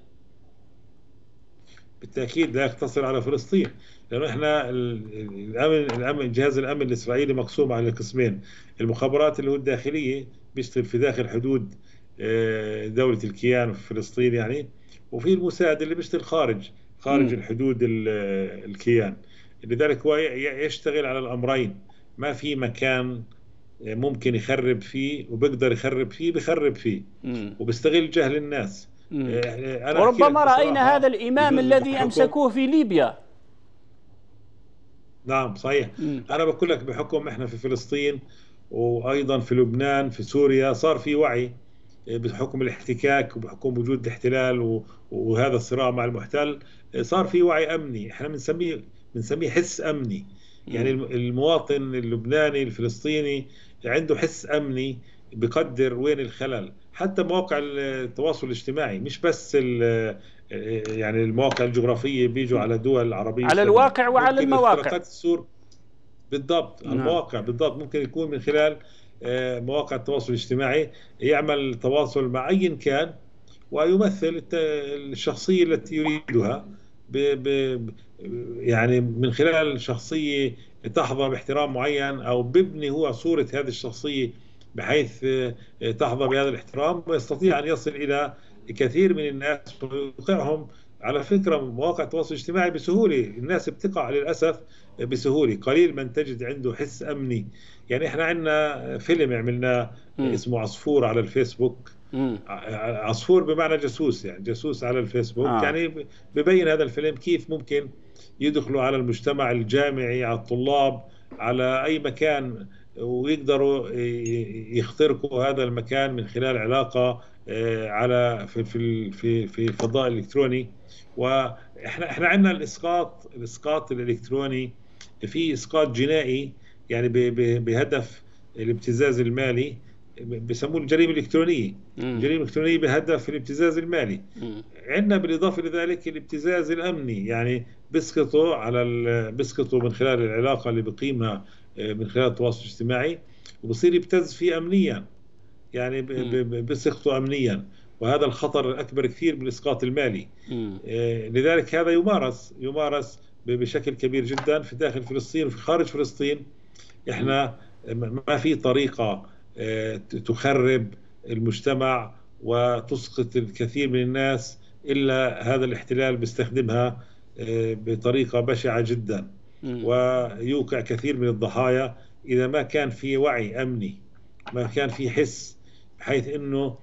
بالتأكيد لا يقتصر على فلسطين، لأنه إحنا الأمن الأمن جهاز الأمن الإسرائيلي مقسوم على قسمين. المخابرات اللي هو الداخلية بيشتغل في داخل حدود دولة الكيان في فلسطين يعني، وفي المساعد اللي بيشتغل خارج خارج م. الحدود الكيان. لذلك هو يشتغل على الأمرين. ما في مكان ممكن يخرب فيه وبيقدر يخرب فيه بيخرب فيه، وبيستغل جهل الناس. أنا وربما رأينا هذا الإمام الذي أمسكوه في ليبيا. نعم صحيح. م. أنا بقول لك بحكم إحنا في فلسطين وأيضا في لبنان في سوريا صار في وعي بحكم الاحتكاك وبحكم وجود الاحتلال وهذا الصراع مع المحتل. صار في وعي أمني، احنا بنسميه بنسميه حس أمني. يعني المواطن اللبناني الفلسطيني عنده حس أمني، بقدر وين الخلل. حتى مواقع التواصل الاجتماعي، مش بس يعني المواقع الجغرافية، بيجوا على دول العربية على الواقع وعلى المواقع. السور بالضبط. نعم. المواقع بالضبط ممكن يكون من خلال مواقع التواصل الاجتماعي، يعمل تواصل مع أي كان ويمثل الشخصية التي يريدها ب ب يعني من خلال شخصية تحظى باحترام معين، أو ببني هو صورة هذه الشخصية بحيث تحظى بهذا الاحترام، ويستطيع أن يصل إلى كثير من الناس ويوقعهم. على فكرة مواقع التواصل الاجتماعي بسهولة الناس بتقع للأسف بسهولة، قليل من تجد عنده حس أمني. يعني احنا عندنا فيلم عملناه اسمه عصفور على الفيسبوك. م. عصفور بمعنى جاسوس، يعني جاسوس على الفيسبوك. آه. يعني ببين هذا الفيلم كيف ممكن يدخلوا على المجتمع الجامعي، على الطلاب، على أي مكان، ويقدروا يخترقوا هذا المكان من خلال علاقة على في في في في فضاء الإلكتروني. واحنا احنا عندنا الإسقاط الإسقاط الإلكتروني، في إسقاط جنائي يعني بهدف الابتزاز المالي، بسموه الجريمة الإلكترونية. الجريمة الإلكترونية بهدف الابتزاز المالي. عندنا بالإضافة لذلك الابتزاز الأمني، يعني بيسقطوا على بيسقطوا من خلال العلاقة اللي بقيمها من خلال التواصل الاجتماعي، وبصير يبتز فيه أمنيا، يعني بيسقطوا أمنيا. وهذا الخطر الأكبر كثير بالإسقاط المالي. لذلك هذا يمارس يمارس بشكل كبير جدا في داخل فلسطين وفي خارج فلسطين. احنا ما في طريقة تخرب المجتمع وتسقط الكثير من الناس إلا هذا الاحتلال بيستخدمها بطريقة بشعة جدا، ويوقع كثير من الضحايا إذا ما كان في وعي أمني، ما كان في حس، بحيث إنه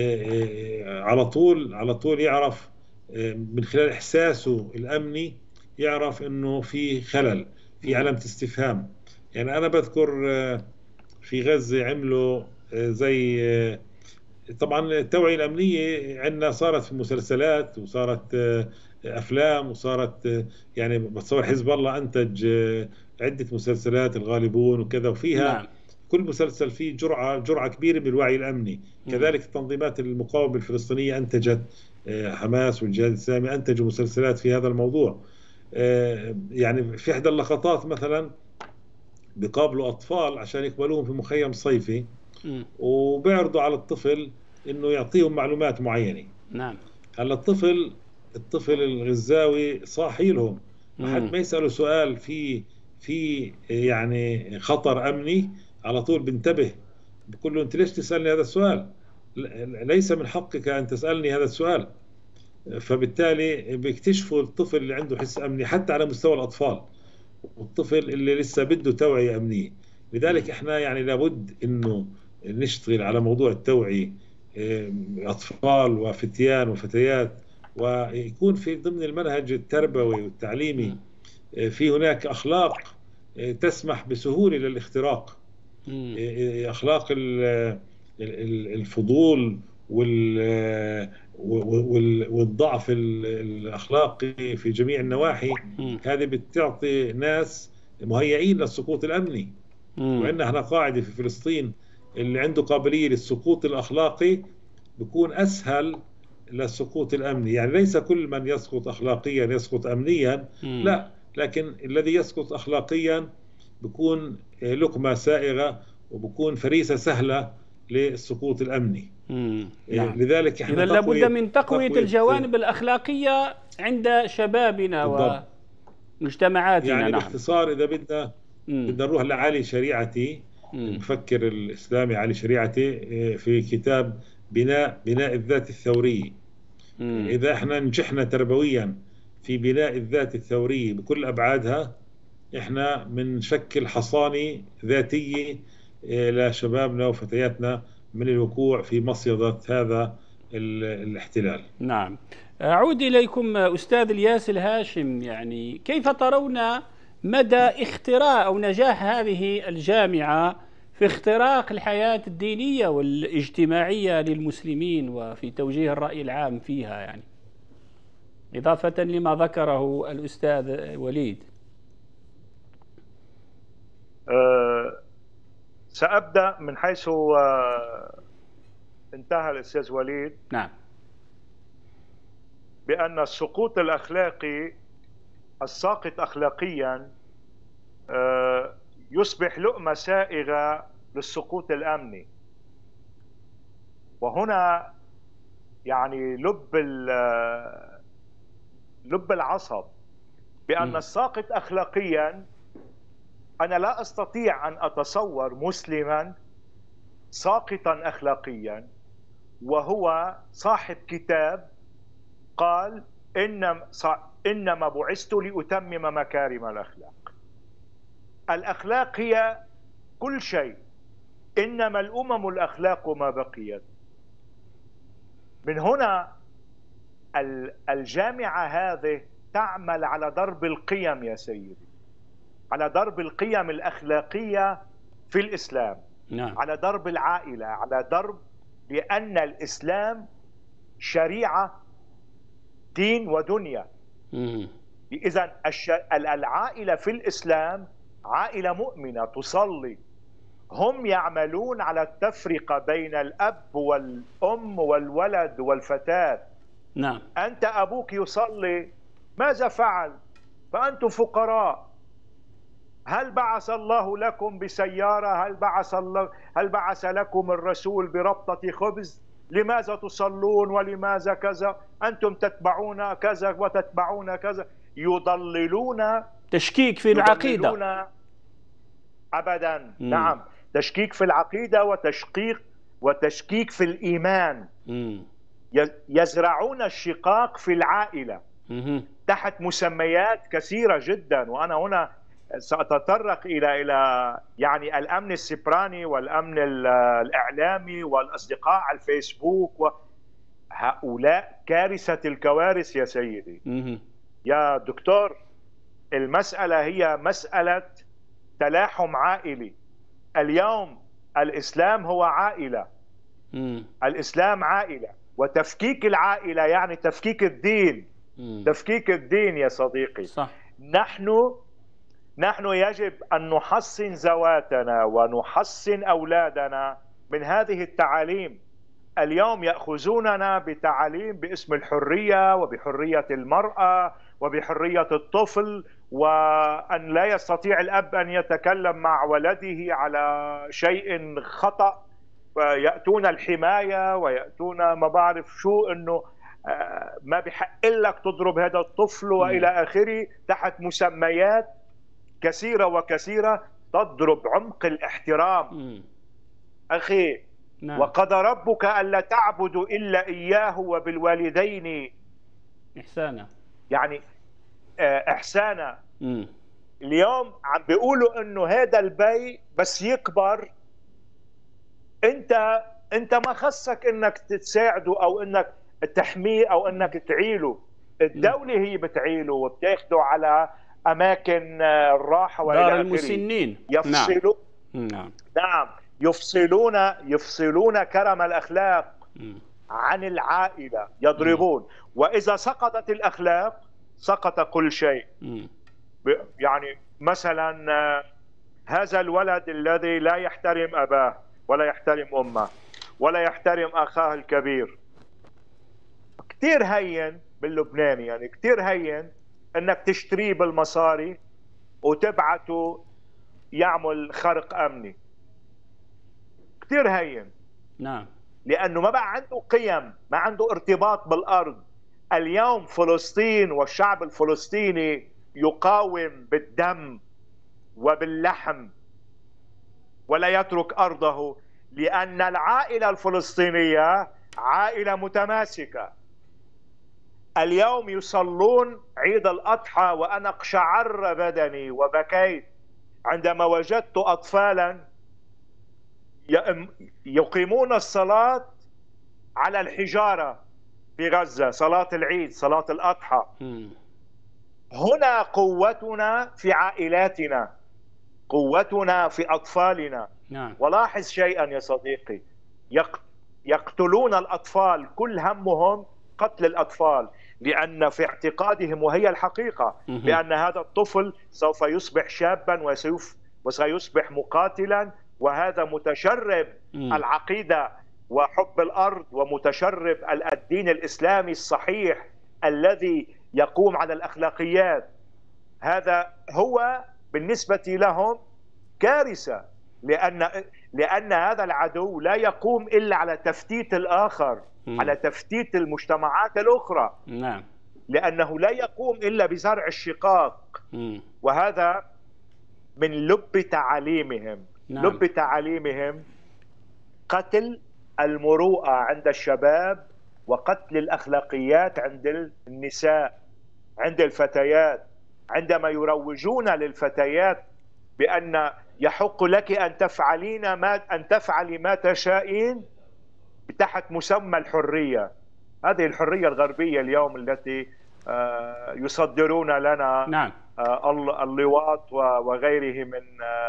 على طول على طول يعرف من خلال إحساسه الأمني، يعرف إنه في خلل، في علامة استفهام. يعني أنا بذكر في غزة عملوا زي، طبعا التوعية الأمنية عندنا صارت في مسلسلات وصارت أفلام وصارت، يعني بتصور حزب الله أنتج عدة مسلسلات الغالبون وكذا، وفيها نعم. كل مسلسل فيه جرعة جرعة كبيرة من الوعي الأمني. كذلك التنظيمات المقاومة الفلسطينية أنتجت حماس والجهاد الإسلامي أنتجوا مسلسلات في هذا الموضوع. يعني في إحدى اللقطات مثلا بيقابلوا أطفال عشان يقبلوهم في مخيم صيفي، وبيعرضوا على الطفل إنه يعطيهم معلومات معينة. نعم. هلا الطفل الطفل الغزاوي صاحي لهم، لحد ما يسألوا سؤال في في يعني خطر أمني على طول بنتبه، بقول له أنت ليش تسألني هذا السؤال؟ ليس من حقك أن تسألني هذا السؤال. فبالتالي بيكتشفوا الطفل اللي عنده حس أمني حتى على مستوى الأطفال، والطفل اللي لسه بده توعية أمنية. لذلك إحنا يعني لابد إنه نشتغل على موضوع التوعية أطفال وفتيان وفتيات، ويكون في ضمن المنهج التربوي والتعليمي في هناك أخلاق تسمح بسهولة للاختراق، أخلاق الفضول والضعف الأخلاقي في جميع النواحي. هذه بتعطي ناس مهيئين للسقوط الأمني. وعندنا احنا قاعدة في فلسطين، اللي عنده قابلية للسقوط الأخلاقي بيكون أسهل للسقوط الأمني. يعني ليس كل من يسقط أخلاقيا يسقط أمنيا، لا، لكن الذي يسقط أخلاقيا بيكون لقمة سائغة وبكون فريسة سهلة للسقوط الأمني. نعم. لذلك إذا لابد من تقوية الجوانب الأخلاقية عند شبابنا بالضبط. ومجتمعاتنا. يعني نعم. باختصار إذا بدنا بدنا نروح لعلي شريعتي، المفكر الإسلامي علي شريعتي، في كتاب بناء بناء الذات الثورية. مم. إذا احنا نجحنا تربويا في بناء الذات الثورية بكل أبعادها، احنا بنشكل حصانة ذاتية لشبابنا وفتياتنا من الوقوع في مصيدة هذا الاحتلال. نعم. أعود إليكم أستاذ الياس الهاشم، يعني كيف ترون مدى اختراق أو نجاح هذه الجامعة في اختراق الحياة الدينية والاجتماعية للمسلمين وفي توجيه الرأي العام فيها، يعني إضافة لما ذكره الأستاذ وليد؟ أه سأبدأ من حيث أه انتهى الأستاذ وليد. نعم. بأن السقوط الأخلاقي الساقط أخلاقيا أه يصبح لقمة سائغة للسقوط الأمني. وهنا يعني لب لب العصب، بأن م. الساقط أخلاقيا، أنا لا أستطيع أن أتصور مسلما ساقطا أخلاقيا وهو صاحب كتاب قال إنما إنما بعثت لأتمم مكارم الأخلاق. الأخلاق هي كل شيء، إنما الأمم الأخلاق ما بقيت. من هنا الجامعة هذه تعمل على ضرب القيم يا سيدي، على ضرب القيم الأخلاقية في الإسلام. نعم. على ضرب العائلة، على ضرب، لأن الإسلام شريعة دين ودنيا. إذن العائلة في الإسلام عائلة مؤمنة تصلي. هم يعملون على التفرقة بين الأب والأم والولد والفتاة. نعم. أنت أبوك يصلي، ماذا فعل؟ فأنتم فقراء. هل بعث الله لكم بسيارة؟ هل بعث الله هل بعث لكم الرسول بربطة خبز؟ لماذا تصلون ولماذا كذا؟ أنتم تتبعون كذا وتتبعون كذا. يضللون، تشكيك في العقيدة. يضللون أبدا. مم. نعم، تشكيك في العقيدة وتشقيق وتشكيك في الإيمان. مم. يزرعون الشقاق في العائلة مم. تحت مسميات كثيرة جدا. وأنا هنا سأتطرق إلى إلى يعني الأمن السيبراني والأمن الإعلامي والأصدقاء على الفيسبوك، وهؤلاء كارثة الكوارث يا سيدي. مم. يا دكتور، المسألة هي مسألة تلاحم عائلي. اليوم الإسلام هو عائلة. مم. الإسلام عائلة، وتفكيك العائلة يعني تفكيك الدين. مم. تفكيك الدين يا صديقي. صح. نحن نحن يجب أن نحصن ذواتنا ونحصن أولادنا من هذه التعاليم. اليوم يأخذوننا بتعاليم باسم الحرية وبحرية المرأة وبحرية الطفل، وأن لا يستطيع الأب أن يتكلم مع ولده على شيء خطأ، ويأتون الحماية ويأتون ما بعرف شو، أنه ما بحق لك تضرب هذا الطفل وإلى آخره، تحت مسميات كثيرة وكثيرة تضرب عمق الاحترام. أخي، نعم. وقضى ربك ألا تعبدوا إلا إياه وبالوالدين إحسانا، يعني إحسانا. مم. اليوم عم بيقولوا إنه هذا البي بس يكبر أنت أنت ما خصك إنك تساعده أو إنك تحميه أو إنك تعيله. الدولة هي بتعيله وبتاخده على أماكن الراحة وإلى دار آخره. المسنين. يفصلوا نعم. نعم نعم يفصلون يفصلون كرم الأخلاق عن العائلة، يضربون. وإذا سقطت الأخلاق سقط كل شيء. يعني مثلا هذا الولد الذي لا يحترم أباه ولا يحترم أمه ولا يحترم أخاه الكبير، كتير هين باللبناني، يعني كتير هين أنك تشتريه بالمصاري وتبعته يعمل خرق أمني. كتير هين. نعم. لأنه ما بقى عنده قيم، ما عنده ارتباط بالأرض. اليوم فلسطين والشعب الفلسطيني يقاوم بالدم وباللحم ولا يترك أرضه، لأن العائلة الفلسطينية عائلة متماسكة. اليوم يصلون عيد الأضحى وأنا اقشعر بدني وبكيت عندما وجدت أطفالا يقيمون الصلاة على الحجارة في غزة، صلاة العيد، صلاة الأضحى. هنا قوتنا في عائلاتنا، قوتنا في أطفالنا. نعم. ولاحظ شيئا يا صديقي، يقتلون الأطفال، كل همهم قتل الأطفال، لأن في اعتقادهم، وهي الحقيقة، بأن هذا الطفل سوف يصبح شابا وسيصبح مقاتلا، وهذا متشرب العقيدة وحب الأرض ومتشرب الدين الإسلامي الصحيح الذي يقوم على الأخلاقيات. هذا هو بالنسبة لهم كارثة، لأن لأن هذا العدو لا يقوم إلا على تفتيت الآخر، م. على تفتيت المجتمعات الأخرى. نعم. لأنه لا يقوم إلا بزرع الشقاق، م. وهذا من لب تعاليمهم. نعم. لب تعاليمهم قتل المروءة عند الشباب وقتل الأخلاقيات عند النساء، عند الفتيات. عندما يروجون للفتيات بأن يحق لك أن تفعلين ما أن تفعلي ما تشائين تحت مسمى الحرية. هذه الحرية الغربية اليوم التي يصدرون لنا. نعم. اللواط وغيره من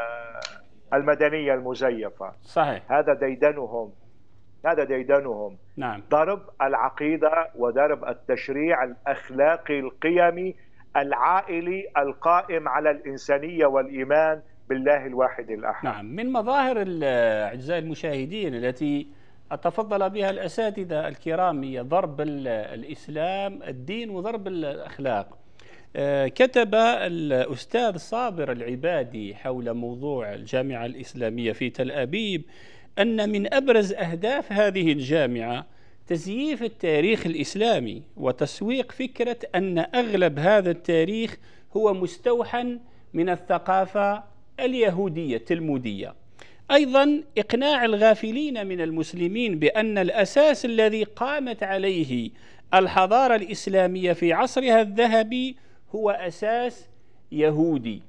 المدنية المزيفة. صحيح. هذا ديدنهم، هذا ديدنهم. نعم. ضرب العقيدة وضرب التشريع الأخلاقي القيمي العائلي القائم على الإنسانية والإيمان بالله الواحد الأحد. نعم. من مظاهر أعزائي المشاهدين التي تفضل بها الأساتذة الكرام هي ضرب الإسلام الدين وضرب الأخلاق. كتب الأستاذ صابر العبادي حول موضوع الجامعة الإسلامية في تل أبيب أن من أبرز أهداف هذه الجامعة تزييف التاريخ الإسلامي وتسويق فكرة أن أغلب هذا التاريخ هو مستوحى من الثقافة اليهودية التلمودية. أيضا إقناع الغافلين من المسلمين بأن الأساس الذي قامت عليه الحضارة الإسلامية في عصرها الذهبي هو أساس يهودي.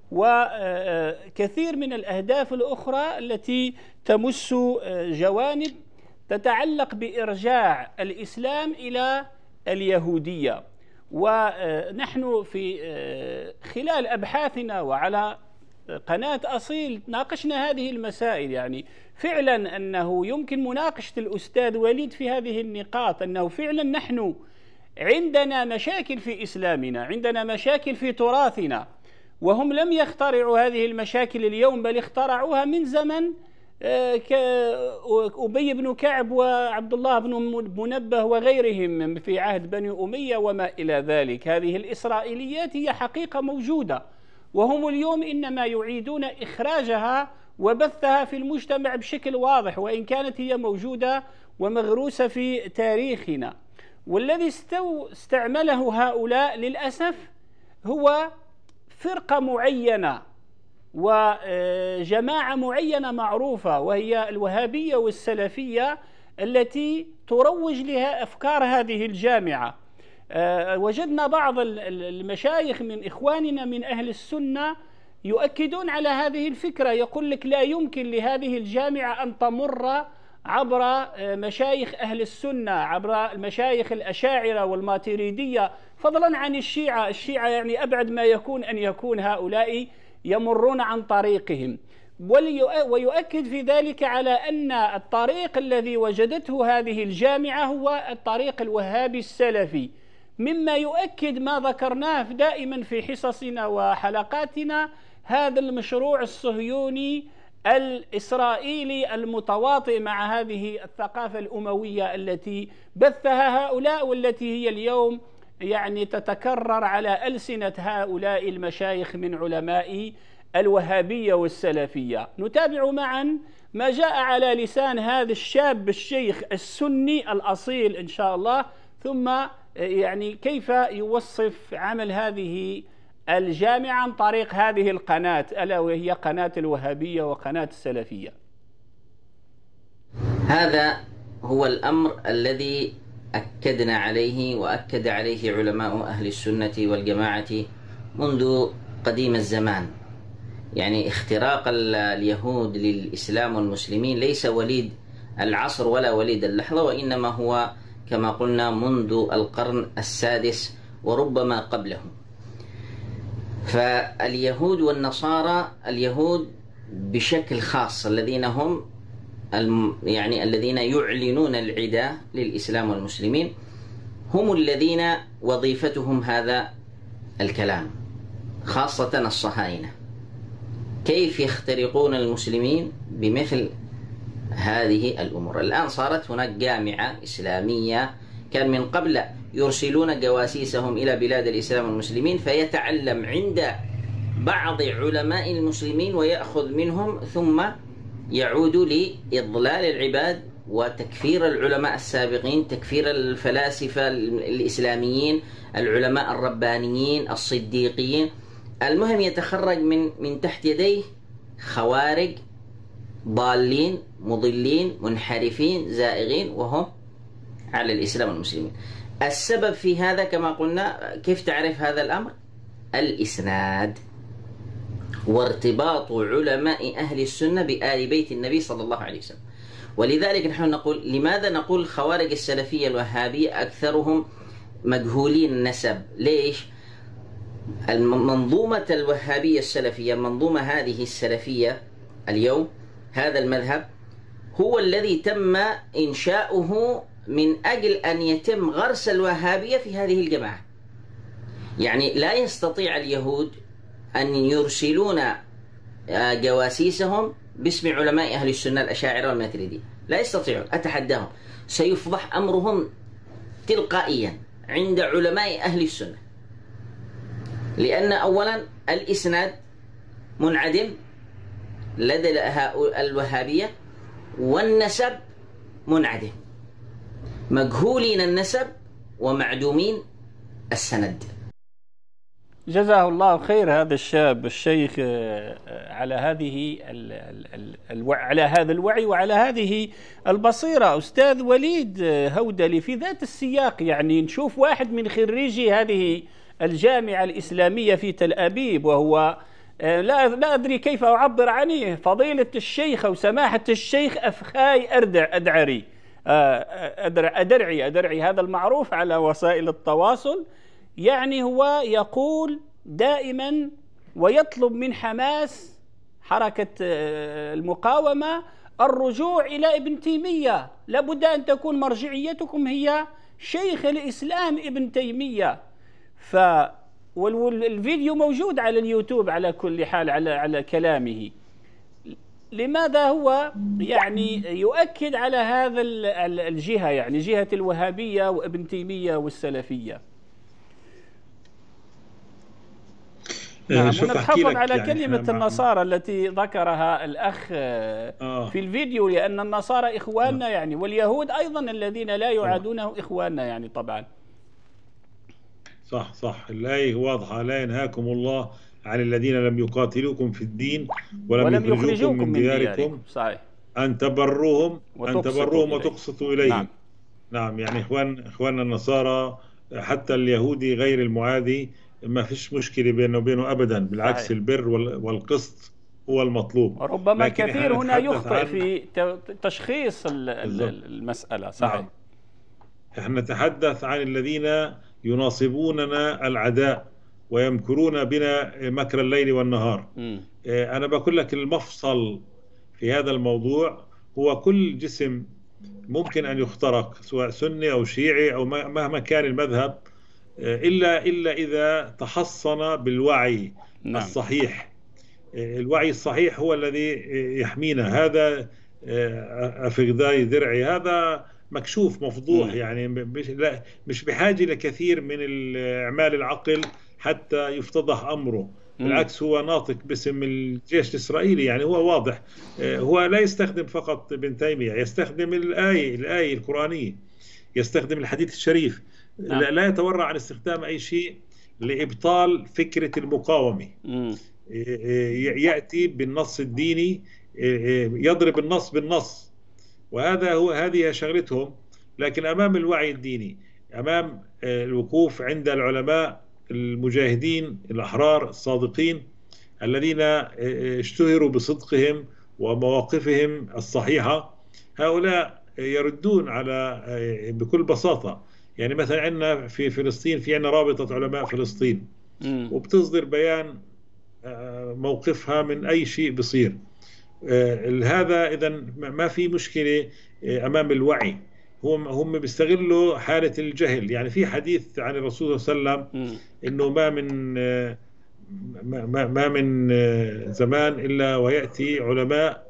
وكثير من الأهداف الأخرى التي تمس جوانب تتعلق بإرجاع الإسلام إلى اليهودية. ونحن في خلال أبحاثنا وعلى قناة أصيل ناقشنا هذه المسائل، يعني فعلا أنه يمكن مناقشة الأستاذ وليد في هذه النقاط، أنه فعلا نحن عندنا مشاكل في إسلامنا، عندنا مشاكل في تراثنا، وهم لم يخترعوا هذه المشاكل اليوم بل اخترعوها من زمن أبي بن كعب وعبد الله بن منبه وغيرهم في عهد بني أمية وما إلى ذلك. هذه الإسرائيليات هي حقيقة موجودة، وهم اليوم إنما يعيدون إخراجها وبثها في المجتمع بشكل واضح، وإن كانت هي موجودة ومغروسة في تاريخنا. والذي استعمله هؤلاء للأسف هو فرقة معينة وجماعة معينة معروفة، وهي الوهابية والسلفية التي تروج لها أفكار هذه الجامعة. وجدنا بعض المشايخ من إخواننا من أهل السنة يؤكدون على هذه الفكرة، يقول لك لا يمكن لهذه الجامعة أن تمر عبر مشايخ أهل السنة، عبر المشايخ الأشاعرة والماتريدية، فضلا عن الشيعة. الشيعة يعني أبعد ما يكون أن يكون هؤلاء يمرون عن طريقهم. ويؤكد في ذلك على أن الطريق الذي وجدته هذه الجامعة هو الطريق الوهابي السلفي، مما يؤكد ما ذكرناه دائما في حصصنا وحلقاتنا، هذا المشروع الصهيوني الإسرائيلي المتواطئ مع هذه الثقافة الأموية التي بثها هؤلاء، والتي هي اليوم يعني تتكرر على ألسنة هؤلاء المشايخ من علماء الوهابية والسلفية. نتابع معا ما جاء على لسان هذا الشاب الشيخ السني الأصيل إن شاء الله، ثم يعني كيف يوصف عمل هذه الجامعة عن طريق هذه القناة، ألا وهي قناة الوهابية وقناة السلفية. هذا هو الأمر الذي أكدنا عليه وأكد عليه علماء أهل السنة والجماعة منذ قديم الزمان. يعني اختراق اليهود للإسلام والمسلمين ليس وليد العصر ولا وليد اللحظة، وإنما هو كما قلنا منذ القرن السادس وربما قبله. فاليهود والنصارى، اليهود بشكل خاص الذين هم يعني الذين يعلنون العداء للإسلام والمسلمين، هم الذين وظيفتهم هذا الكلام، خاصة الصهاينة. كيف يخترقون المسلمين بمثل هذه الأمور؟ الآن صارت هناك جامعة إسلامية، كان من قبل يرسلون جواسيسهم إلى بلاد الإسلام والمسلمين فيتعلم عند بعض علماء المسلمين ويأخذ منهم، ثم يعود لإضلال العباد وتكفير العلماء السابقين، تكفير الفلاسفة الإسلاميين، العلماء الربانيين الصديقيين. المهم يتخرج من من تحت يديه خوارج ضالين مضلين منحرفين زائغين، وهم على الإسلام والمسلمين. السبب في هذا كما قلنا، كيف تعرف هذا الأمر؟ الإسناد وارتباط علماء أهل السنة بآل بيت النبي صلى الله عليه وسلم. ولذلك نحن نقول، لماذا نقول الخوارج السلفية الوهابية أكثرهم مجهولين النسب؟ ليش؟ المنظومة الوهابية السلفية، المنظومة هذه السلفية اليوم، هذا المذهب هو الذي تم إنشاؤه من أجل أن يتم غرس الوهابية في هذه الجماعة. يعني لا يستطيع اليهود أن يرسلون جواسيسهم باسم علماء أهل السنة الأشاعرة والماتريدية، لا يستطيعون، أتحداهم، سيفضح أمرهم تلقائيا عند علماء أهل السنة، لأن أولا الإسناد منعدم لدى الوهابية، والنسب منعدم، مجهولين النسب ومعدومين السند. جزاه الله خير هذا الشاب الشيخ على هذه على هذا الوعي وعلى هذه البصيرة. أستاذ وليد هودلي، في ذات السياق يعني نشوف واحد من خريجي هذه الجامعة الإسلامية في تل أبيب، وهو لا لا أدري كيف أعبر عنه، فضيلة الشيخ أو سماحة الشيخ أفخاي أردع أدعري أدرع أدرعي أدرعي هذا المعروف على وسائل التواصل. يعني هو يقول دائما ويطلب من حماس حركة المقاومة الرجوع إلى ابن تيمية، لابد أن تكون مرجعيتكم هي شيخ الإسلام ابن تيمية. ف والفيديو موجود على اليوتيوب على كل حال على على كلامه. لماذا هو يعني يؤكد على هذا الجهة، يعني جهة الوهابية وابن تيمية والسلفية؟ نعم، ونتحفظ على يعني كلمة النصارى التي ذكرها الأخ آه. في الفيديو، لأن النصارى إخواننا آه. يعني، واليهود أيضا الذين لا يعادونه إخواننا يعني طبعا. صح صح، الآية واضحة: لا ينهاكم الله عن الذين لم يقاتلوكم في الدين ولم, ولم يخرجوكم, يخرجوكم من, من دياركم, دياركم صحيح. أن تبروهم أن تبروهم وتقسطوا إليهم. نعم. نعم، يعني إخوان إخواننا النصارى حتى اليهودي غير المعادي ما فيش مشكلة بينه وبينه أبدا، بالعكس صحيح. البر والقسط هو المطلوب. ربما الكثير هنا يخطئ في تشخيص المسألة. صحيح. نعم. احنا نتحدث عن الذين يناصبوننا العداء ويمكرون بنا مكر الليل والنهار. م. أنا بقول لك المفصل في هذا الموضوع هو كل جسم ممكن أن يخترق، سواء سني أو شيعي أو مهما كان المذهب، إلا إلا إذا تحصن بالوعي. نعم. الصحيح. الوعي الصحيح هو الذي يحمينا. هذا أفقداي درعي، هذا مكشوف مفضوح. م. يعني مش, لا مش بحاجة لكثير من إعمال العقل حتى يفتضح أمره. بالعكس هو ناطق باسم الجيش الإسرائيلي، يعني هو واضح. هو لا يستخدم فقط ابن تيمية، يستخدم الآية الآية القرآنية، يستخدم الحديث الشريف. نعم. لا يتورع عن استخدام أي شيء لإبطال فكرة المقاومة. م. يأتي بالنص الديني، يضرب النص بالنص، وهذا هو هذه شغلتهم. لكن أمام الوعي الديني، أمام الوقوف عند العلماء المجاهدين الأحرار الصادقين الذين اشتهروا بصدقهم ومواقفهم الصحيحة، هؤلاء يردون على بكل بساطة. يعني مثلا عندنا في فلسطين في عندنا رابطة علماء فلسطين، وبتصدر بيان موقفها من أي شيء بصير. هذا إذن ما في مشكلة أمام الوعي. هم هم بيستغلوا حالة الجهل. يعني في حديث عن الرسول صلى الله عليه وسلم إنه ما من ما ما من زمان إلا ويأتي علماء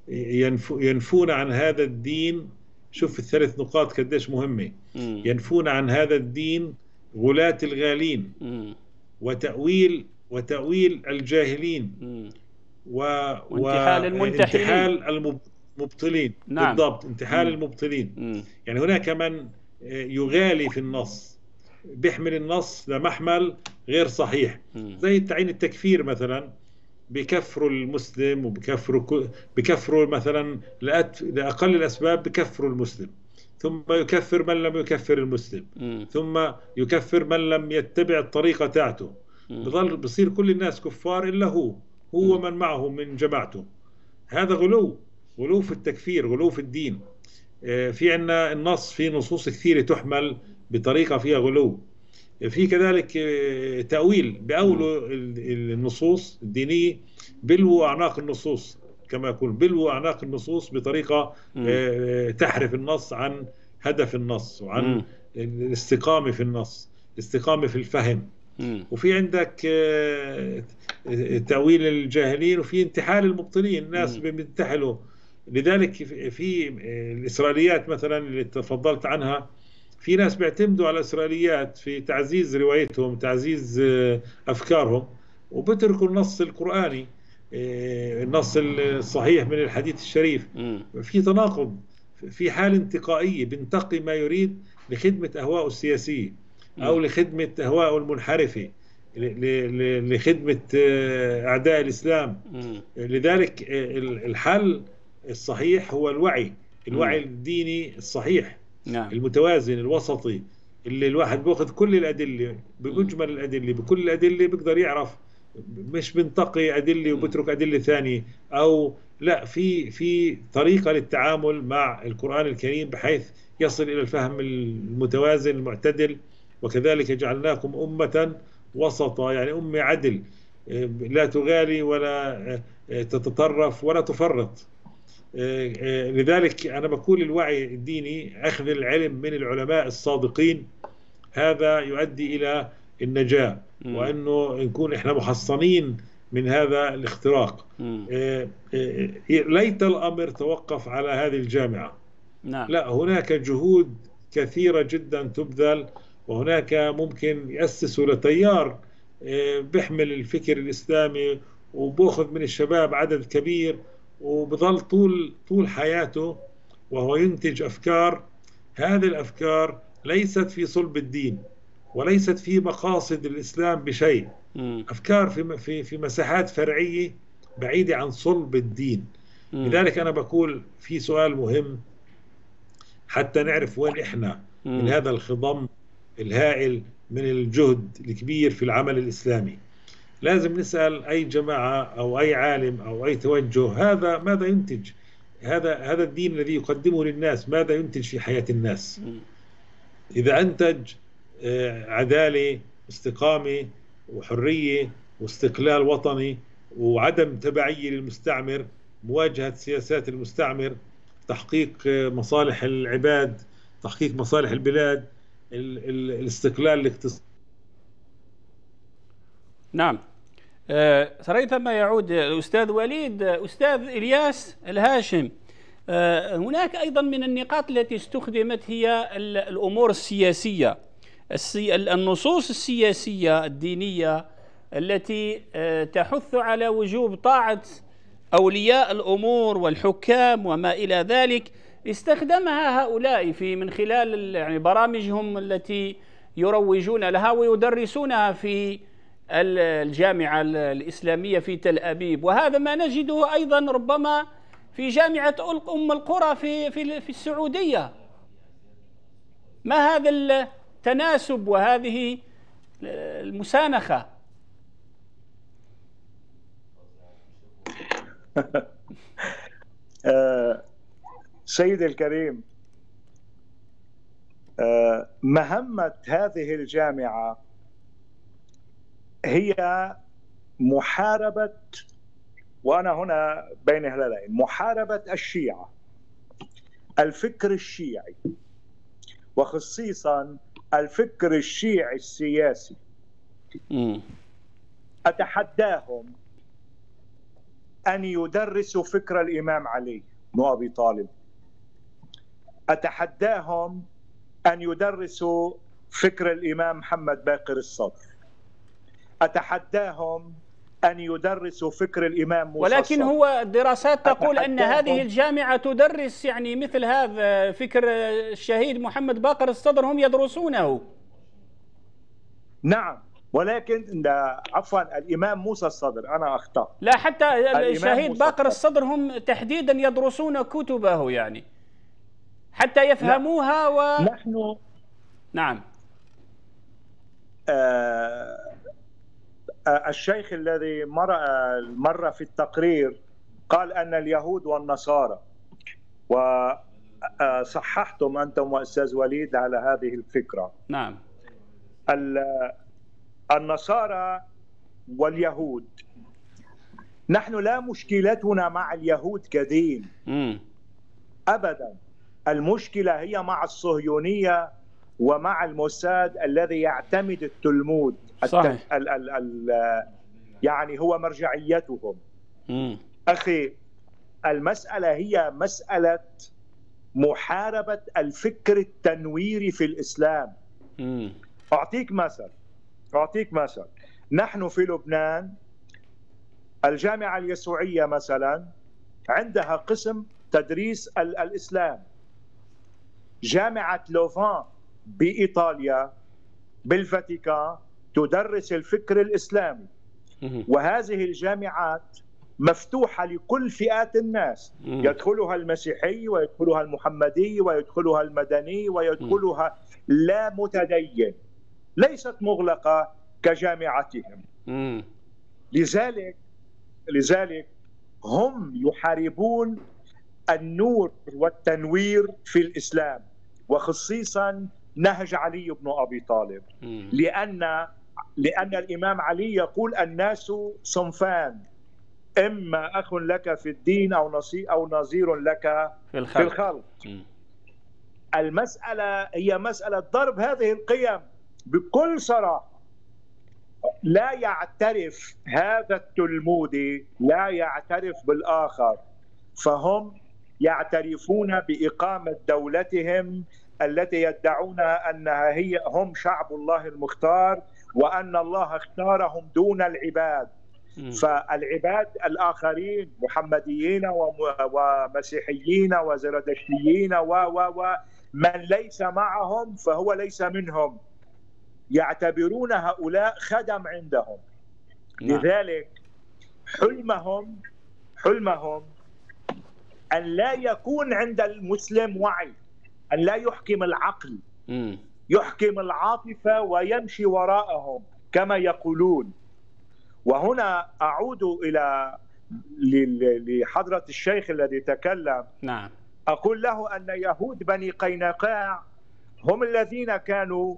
ينفون عن هذا الدين. شوف الثلاث نقاط قديش مهمة. ينفون عن هذا الدين غلاة الغالين، وتأويل وتأويل الجاهلين، و وانتحال المنتحلين، المبطلين. نعم. بالضبط، انتحال م. المبطلين. م. يعني هناك من يغالي في النص، بيحمل النص لمحمل غير صحيح. م. زي تعيين التكفير مثلا، بكفروا المسلم وبكفروا بكفروا مثلا لأقل الأسباب، بكفروا المسلم، ثم يكفر من لم يكفر المسلم، م. ثم يكفر من لم يتبع الطريقة تاعته. بظل بصير كل الناس كفار إلا هو هو م. من معه من جماعته. هذا غلو، غلو في التكفير، غلو في الدين. في عندنا النص، في نصوص كثيرة تحمل بطريقة فيها غلو. في كذلك تأويل، بأولوا النصوص الدينية، بلو أعناق النصوص، كما يقول بلو أعناق النصوص بطريقة تحرف النص عن هدف النص، وعن الاستقامة في النص، الاستقامة في الفهم. وفي عندك تأويل الجاهلين، وفي انتحال المبطلين، الناس بينتحلوا. لذلك في الإسرائيليات مثلا اللي تفضلت عنها، في ناس بيعتمدوا على الإسرائيليات في تعزيز روايتهم، تعزيز أفكارهم، وبتركوا النص القرآني، النص الصحيح من الحديث الشريف. في تناقض، في حال انتقائية، بينتقي ما يريد لخدمة أهواءه السياسية أو لخدمة أهواءه المنحرفة، لخدمة أعداء الإسلام. لذلك الحل الصحيح هو الوعي، الوعي الديني الصحيح، نعم. المتوازن الوسطي، اللي الواحد بياخذ كل الأدلة، بمجمل الأدلة، بكل الأدلة بيقدر يعرف، مش بنتقي أدلة وبترك أدلة ثانية، أو لا، في في طريقة للتعامل مع القرآن الكريم بحيث يصل إلى الفهم المتوازن المعتدل. وكذلك جعلناكم أمة وسطا، يعني أمة عدل، لا تغالي ولا تتطرف ولا تفرط. لذلك أنا بقول الوعي الديني، أخذ العلم من العلماء الصادقين، هذا يؤدي إلى النجاة، وأنه نكون إحنا محصنين من هذا الاختراق. ليت الأمر توقف على هذه الجامعة. نعم. لا، هناك جهود كثيرة جدا تبذل، وهناك ممكن يأسسوا لتيار بيحمل الفكر الإسلامي وبأخذ من الشباب عدد كبير، وبظل طول طول حياته وهو ينتج أفكار. هذه الأفكار ليست في صلب الدين وليست في مقاصد الإسلام بشيء. أفكار في في في مساحات فرعية بعيدة عن صلب الدين. لذلك أنا بقول في سؤال مهم حتى نعرف وين إحنا من هذا الخضم الهائل من الجهد الكبير في العمل الإسلامي. لازم نسأل أي جماعة أو أي عالم أو أي توجه، هذا ماذا ينتج؟ هذا هذا الدين الذي يقدمه للناس ماذا ينتج في حياة الناس؟ إذا أنتج عدالة، استقامة، وحرية، واستقلال وطني، وعدم تبعية للمستعمر، مواجهة سياسات المستعمر، تحقيق مصالح العباد، تحقيق مصالح البلاد، الاستقلال الاقتصادي. نعم. ريثما يعود الأستاذ وليد. أستاذ إلياس الهاشم، هناك أيضا من النقاط التي استخدمت هي الأمور السياسية، النصوص السياسية الدينية التي تحث على وجوب طاعة أولياء الأمور والحكام وما إلى ذلك، استخدمها هؤلاء في من خلال يعني برامجهم التي يروجون لها ويدرسونها في الجامعة الإسلامية في تل أبيب. وهذا ما نجده أيضا ربما في جامعة أم القرى في في في السعودية. ما هذا التناسب وهذه المسانخة؟ سيدي الكريم، مهمة هذه الجامعة هي محاربة، وأنا هنا بين هلالين، محاربة الشيعة، الفكر الشيعي، وخصيصا الفكر الشيعي السياسي. أتحداهم أن يدرسوا فكر الإمام علي بن أبي طالب. أتحداهم أن يدرسوا فكر الإمام محمد باقر الصدر. أتحداهم أن يدرسوا فكر الإمام موسى ولكن الصدر. هو الدراسات تقول أن هذه الجامعة تدرس يعني مثل هذا فكر الشهيد محمد باقر الصدر، هم يدرسونه. نعم، ولكن عفوا الإمام موسى الصدر، أنا أخطأ. لا، حتى الشهيد باقر الصدر هم تحديدا يدرسون كتبه يعني حتى يفهموها. و... نحن نعم. آه الشيخ الذي مر مر في التقرير قال أن اليهود والنصارى، وصححتم أنتم وأستاذ وليد على هذه الفكرة. نعم. النصارى واليهود، نحن لا مشكلتنا مع اليهود كدين م. أبدا. المشكلة هي مع الصهيونية ومع الموساد الذي يعتمد التلمود. صحيح. ال ال ال يعني هو مرجعيتهم. م. أخي، المسألة هي مسألة محاربة الفكر التنويري في الإسلام. م. أعطيك مثل أعطيك مثل نحن في لبنان الجامعة اليسوعية مثلا عندها قسم تدريس ال الإسلام. جامعة لوفان بإيطاليا بالفاتيكان تدرس الفكر الإسلامي. وهذه الجامعات مفتوحة لكل فئات الناس، يدخلها المسيحي ويدخلها المحمدي ويدخلها المدني ويدخلها لا متدين، ليست مغلقة كجامعتهم. لذلك لذلك هم يحاربون النور والتنوير في الإسلام، وخصيصا نهج علي بن أبي طالب. لأن لأن الإمام علي يقول الناس صنفان، إما أخ لك في الدين أو نصير أو نظير لك في الخلق, في الخلق. المسألة هي مسألة ضرب هذه القيم بكل صراحة. لا يعترف هذا التلمودي، لا يعترف بالآخر، فهم يعترفون بإقامة دولتهم التي يدعون أنها هي هم شعب الله المختار، وأن الله اختارهم دون العباد. فالعباد الآخرين محمديين ومسيحيين وزرادشتيين ومن ليس معهم فهو ليس منهم، يعتبرون هؤلاء خدم عندهم. لذلك حلمهم حلمهم أن لا يكون عند المسلم وعي، أن لا يحكم العقل، يحكم العاطفة ويمشي وراءهم كما يقولون. وهنا أعود إلى لحضرة الشيخ الذي تكلم. نعم. أقول له أن يهود بني قينقاع هم الذين كانوا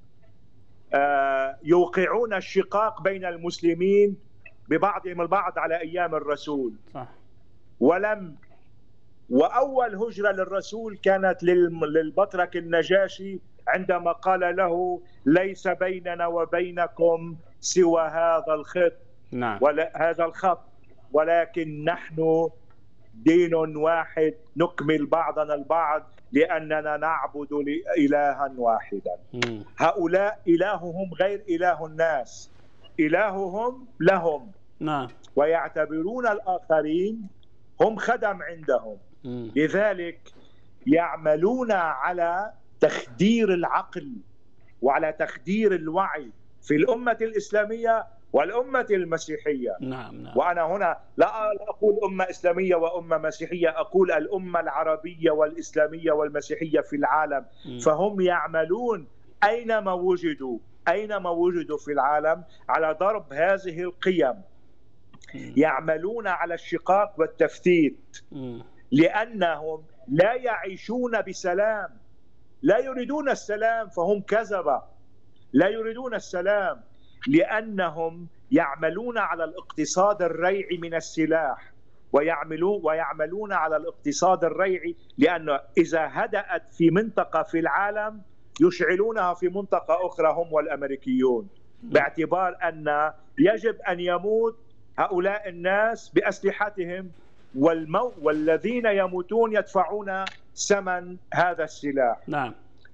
يوقعون الشقاق بين المسلمين ببعضهم البعض على أيام الرسول. صح. ولم وأول هجرة للرسول كانت للبطرك النجاشي عندما قال له ليس بيننا وبينكم سوى هذا الخط. نعم. ولا هذا الخط، ولكن نحن دين واحد نكمل بعضنا البعض لأننا نعبد إلها واحدا. مم. هؤلاء إلههم غير إله الناس، إلههم لهم. نعم. ويعتبرون الآخرين هم خدم عندهم. مم. لذلك يعملون على تخدير العقل وعلى تخدير الوعي في الأمة الإسلامية والأمة المسيحية. نعم. نعم. وأنا هنا لا أقول أمة إسلامية وأمة مسيحية، أقول الأمة العربية والإسلامية والمسيحية في العالم. م. فهم يعملون أينما وجدوا أينما وجدوا في العالم على ضرب هذه القيم. م. يعملون على الشقاق والتفتيت، م. لأنهم لا يعيشون بسلام، لا يريدون السلام، فهم كذبة، لا يريدون السلام لأنهم يعملون على الاقتصاد الريعي من السلاح، ويعملون ويعملون على الاقتصاد الريعي لأنه إذا هدأت في منطقة في العالم يشعلونها في منطقة أخرى هم والأمريكيون، باعتبار أن يجب أن يموت هؤلاء الناس بأسلحتهم، والمو والذين يموتون يدفعون ثمن هذا السلاح. نعم.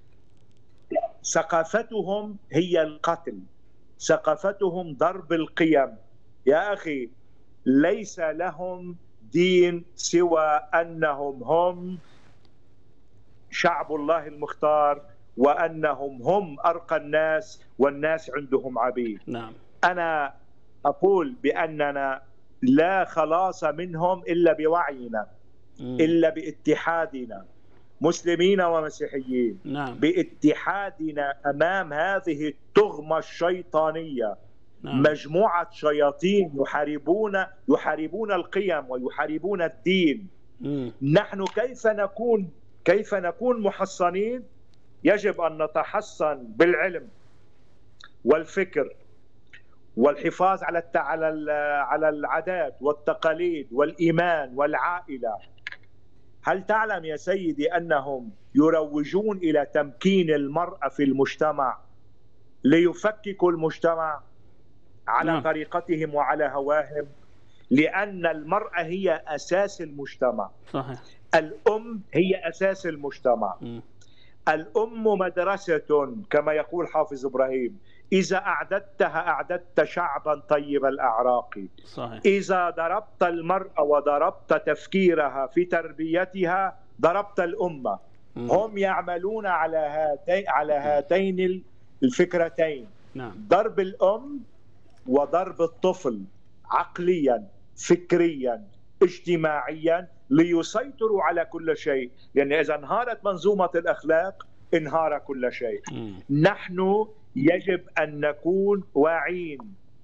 ثقافتهم هي القتل، ثقافتهم ضرب القيم. يا أخي ليس لهم دين سوى أنهم هم شعب الله المختار، وأنهم هم أرقى الناس والناس عندهم عبيد. نعم. أنا أقول بأننا لا خلاص منهم إلا بوعينا، م. إلا باتحادنا مسلمين ومسيحيين. نعم. باتحادنا أمام هذه التغمة الشيطانية. نعم. مجموعة شياطين يحاربون يحاربون القيم ويحاربون الدين. م. نحن كيف نكون كيف نكون محصنين؟ يجب أن نتحصن بالعلم والفكر والحفاظ على على على العادات والتقاليد والإيمان والعائلة. هل تعلم يا سيدي أنهم يروجون إلى تمكين المرأة في المجتمع ليفككوا المجتمع على نعم. طريقتهم وعلى هواهم؟ لأن المرأة هي أساس المجتمع. صحيح. الأم هي أساس المجتمع. م. الأم مدرسة كما يقول حافظ إبراهيم، إذا أعددتها أعددت شعبا طيب الأعراق. صحيح. إذا ضربت المرأة وضربت تفكيرها في تربيتها ضربت الأمة. م. هم يعملون على هاتين على هاتين الفكرتين. نعم. ضرب الأم وضرب الطفل عقليا فكريا اجتماعيا ليسيطروا على كل شيء، لأن إذا انهارت منظومة الأخلاق انهار كل شيء. م. نحن يجب أن نكون واعين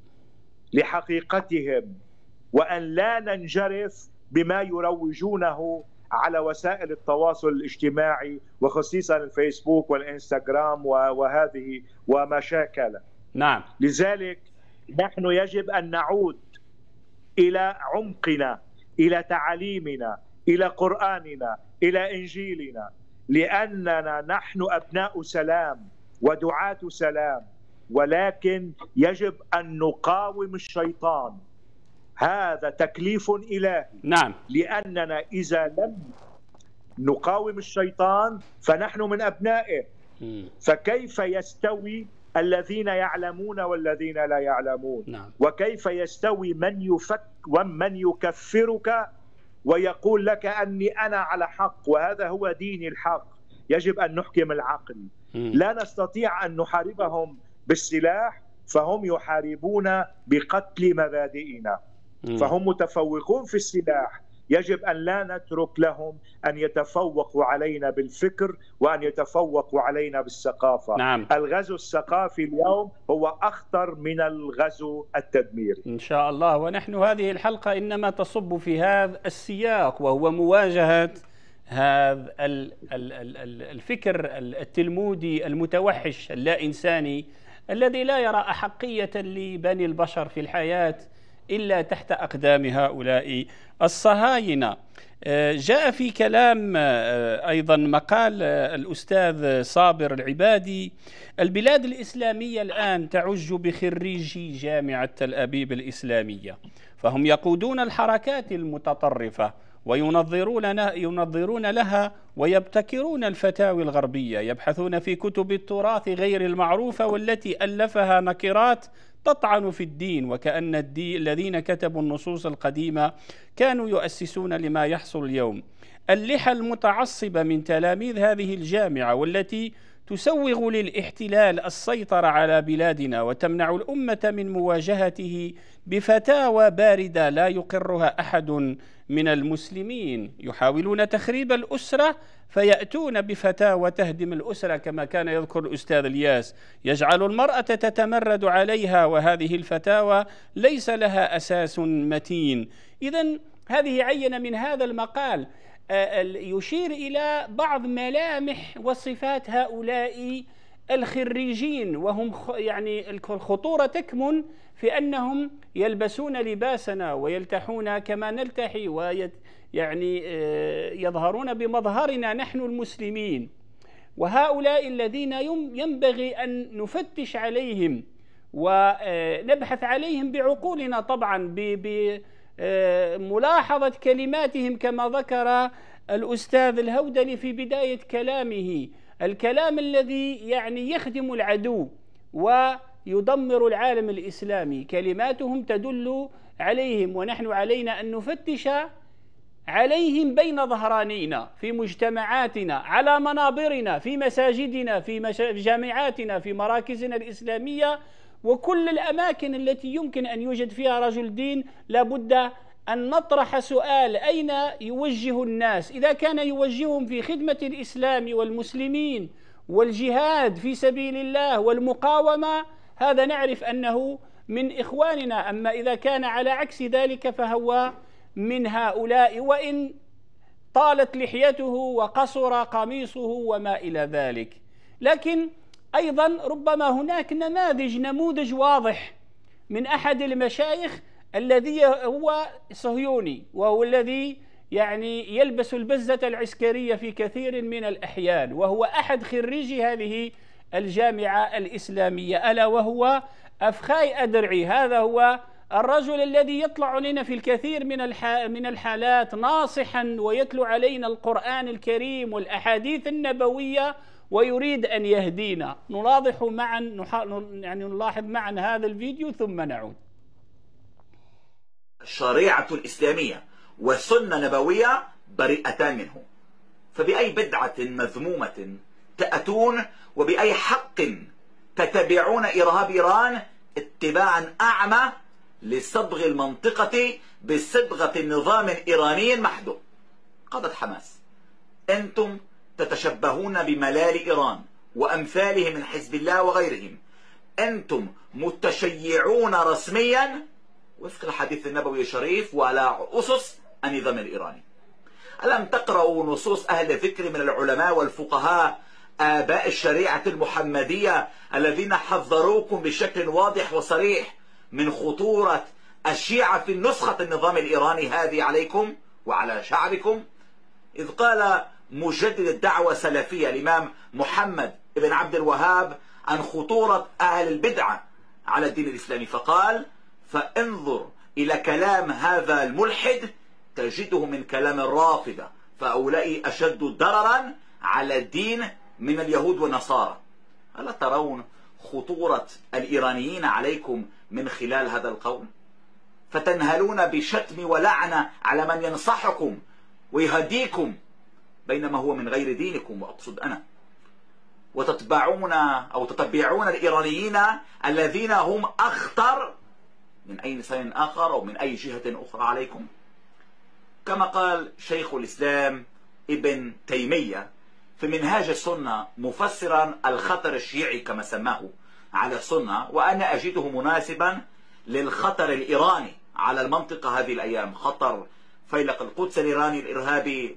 لحقيقتهم وأن لا ننجرف بما يروجونه على وسائل التواصل الاجتماعي وخصيصا الفيسبوك والإنستغرام وهذه وما شاكل. نعم. لذلك نحن يجب أن نعود إلى عمقنا، إلى تعاليمنا، إلى قرآننا، إلى إنجيلنا، لأننا نحن أبناء سلام ودعاة سلام. ولكن يجب أن نقاوم الشيطان. هذا تكليف إلهي. نعم. لأننا إذا لم نقاوم الشيطان فنحن من أبنائه. فكيف يستوي الذين يعلمون والذين لا يعلمون؟ نعم. وكيف يستوي من يفك ومن يكفرك ويقول لك أني أنا على حق وهذا هو دين الحق؟ يجب أن نحكم العقل. لا نستطيع أن نحاربهم بالسلاح، فهم يحاربون بقتل مبادئنا. فهم متفوقون في السلاح، يجب أن لا نترك لهم أن يتفوقوا علينا بالفكر وأن يتفوقوا علينا بالثقافة. نعم. الغزو الثقافي اليوم هو أخطر من الغزو التدميري إن شاء الله. ونحن هذه الحلقة إنما تصب في هذا السياق، وهو مواجهة هذا الفكر التلمودي المتوحش اللا إنساني الذي لا يرى أحقية لبني البشر في الحياة إلا تحت أقدام هؤلاء الصهاينة. جاء في كلام أيضا مقال الأستاذ صابر العبادي: البلاد الإسلامية الآن تعج بخريجي جامعة تل أبيب الإسلامية، فهم يقودون الحركات المتطرفة وينظرون ينظرون لها ويبتكرون الفتاوي الغربية، يبحثون في كتب التراث غير المعروفة والتي ألفها نكرات تطعن في الدين، وكأن الدين الذين كتبوا النصوص القديمة كانوا يؤسسون لما يحصل اليوم. اللحى المتعصبة من تلاميذ هذه الجامعة والتي تسوغ للاحتلال السيطرة على بلادنا وتمنع الأمة من مواجهته بفتاوى باردة لا يقرها أحد من المسلمين، يحاولون تخريب الأسرة فيأتون بفتاوى تهدم الأسرة كما كان يذكر الأستاذ الياس، يجعل المرأة تتمرد عليها، وهذه الفتاوى ليس لها أساس متين. إذن هذه عين من هذا المقال يشير إلى بعض ملامح وصفات هؤلاء الخريجين، وهم يعني الخطورة تكمن في أنهم يلبسون لباسنا ويلتحون كما نلتحي ويت يعني يظهرون بمظهرنا نحن المسلمين. وهؤلاء الذين ينبغي أن نفتش عليهم ونبحث عليهم بعقولنا طبعا بملاحظة كلماتهم كما ذكر الأستاذ الهودلي في بداية كلامه، الكلام الذي يعني يخدم العدو ويدمر العالم الإسلامي، كلماتهم تدل عليهم، ونحن علينا أن نفتش عليهم بين ظهرانينا في مجتمعاتنا، على منابرنا، في مساجدنا، في جامعاتنا، في مراكزنا الإسلامية، وكل الأماكن التي يمكن أن يوجد فيها رجل دين. لابد أن نطرح سؤال: أين يوجه الناس؟ إذا كان يوجههم في خدمة الإسلام والمسلمين والجهاد في سبيل الله والمقاومة، هذا نعرف أنه من إخواننا. أما إذا كان على عكس ذلك فهو من هؤلاء، وإن طالت لحيته وقصر قميصه وما إلى ذلك. لكن أيضا ربما هناك نماذج نموذج واضح من أحد المشايخ الذي هو صهيوني، وهو الذي يعني يلبس البزة العسكرية في كثير من الأحيان، وهو أحد خريجي هذه الجامعة الإسلامية، ألا وهو أفخاي أدرعي. هذا هو الرجل الذي يطلع لنا في الكثير من من الحالات ناصحا ويتلو علينا القرآن الكريم والأحاديث النبوية ويريد أن يهدينا. نلاحظ معا يعني نلاحظ معا هذا الفيديو ثم نعود. الشريعة الإسلامية والسنة النبوية بريئتان منه، فبأي بدعة مذمومة تأتون وبأي حق تتبعون إرهاب إيران اتباعا أعمى لصبغ المنطقة بصبغة النظام الإيراني المحدود؟ قادة حماس، أنتم تتشبهون بملال إيران وأمثالهم من حزب الله وغيرهم، أنتم متشيعون رسميا وفق الحديث النبوي الشريف وعلى أسس النظام الإيراني. ألم تقرأوا نصوص أهل الذكر من العلماء والفقهاء آباء الشريعة المحمدية الذين حذروكم بشكل واضح وصريح من خطورة الشيعة في نسخة النظام الإيراني هذه عليكم وعلى شعبكم؟ إذ قال مجدد الدعوة السلفية الإمام محمد بن عبد الوهاب عن خطورة أهل البدعة على الدين الإسلامي، فقال: فانظر إلى كلام هذا الملحد تجده من كلام الرافضة، فأولئك أشد ضررا على الدين من اليهود والنصارى. ألا ترون خطورة الإيرانيين عليكم من خلال هذا القول؟ فتنهلون بشتم ولعنة على من ينصحكم ويهديكم بينما هو من غير دينكم، وأقصد أنا، وتتبعون أو تتبعون الإيرانيين الذين هم أخطر من أي إنسان آخر أو من أي جهة أخرى عليكم. كما قال شيخ الإسلام ابن تيمية في منهاج السنة مفسرا الخطر الشيعي كما سماه على السنة، وأنا أجده مناسبا للخطر الإيراني على المنطقة هذه الأيام، خطر فيلق القدس الإيراني الإرهابي.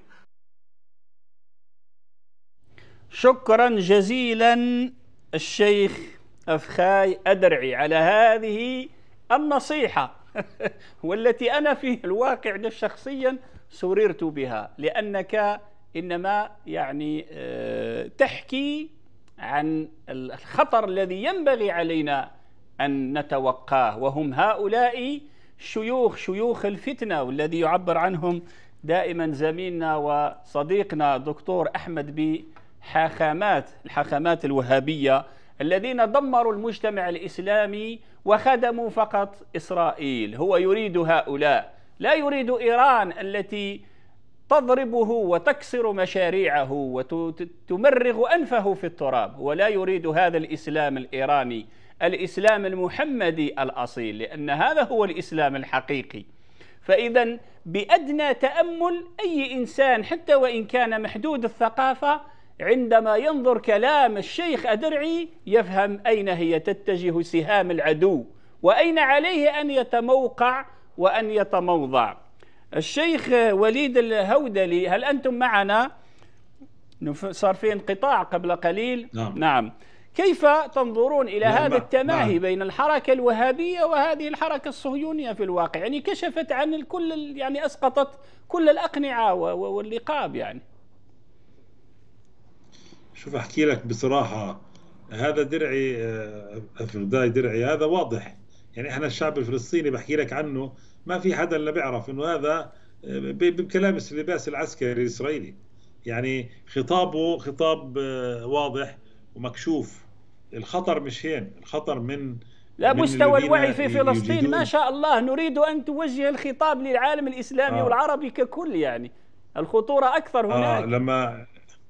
شكرا جزيلا الشيخ أفخاي أدرعي على هذه النصيحة والتي أنا في الواقع شخصيا سررت بها، لأنك إنما يعني تحكي عن الخطر الذي ينبغي علينا أن نتوقاه، وهم هؤلاء شيوخ شيوخ الفتنة، والذي يعبر عنهم دائما زميلنا وصديقنا دكتور أحمد بحاخامات الحاخامات الوهابية، الذين دمروا المجتمع الإسلامي وخدموا فقط إسرائيل. هو يريد هؤلاء، لا يريد إيران التي تضربه وتكسر مشاريعه وتمرغ أنفه في التراب، ولا يريد هذا الإسلام الإيراني، الإسلام المحمدي الأصيل، لأن هذا هو الإسلام الحقيقي. فإذا بأدنى تأمل أي إنسان حتى وإن كان محدود الثقافة عندما ينظر كلام الشيخ أدرعي يفهم أين هي تتجه سهام العدو وأين عليه أن يتموقع وأن يتموضع. الشيخ وليد الهودلي، هل أنتم معنا؟ صار في انقطاع قبل قليل. نعم, نعم. كيف تنظرون إلى نعم. هذا التماهي نعم. بين الحركة الوهابية وهذه الحركة الصهيونية في الواقع؟ يعني كشفت عن الكل، يعني أسقطت كل الأقنعة واللقاب. يعني شوف أحكي لك بصراحة، هذا درعي أفغداي درعي هذا واضح، يعني إحنا الشعب الفلسطيني بحكي لك عنه ما في حدا اللي بيعرف إنه هذا بكلابس اللباس العسكري الإسرائيلي، يعني خطابه خطاب واضح ومكشوف. الخطر مش هين، الخطر من لا من مستوى الوعي في يجدون. فلسطين ما شاء الله. نريد أن توجه الخطاب للعالم الإسلامي آه. والعربي ككل، يعني الخطورة أكثر هناك. آه لما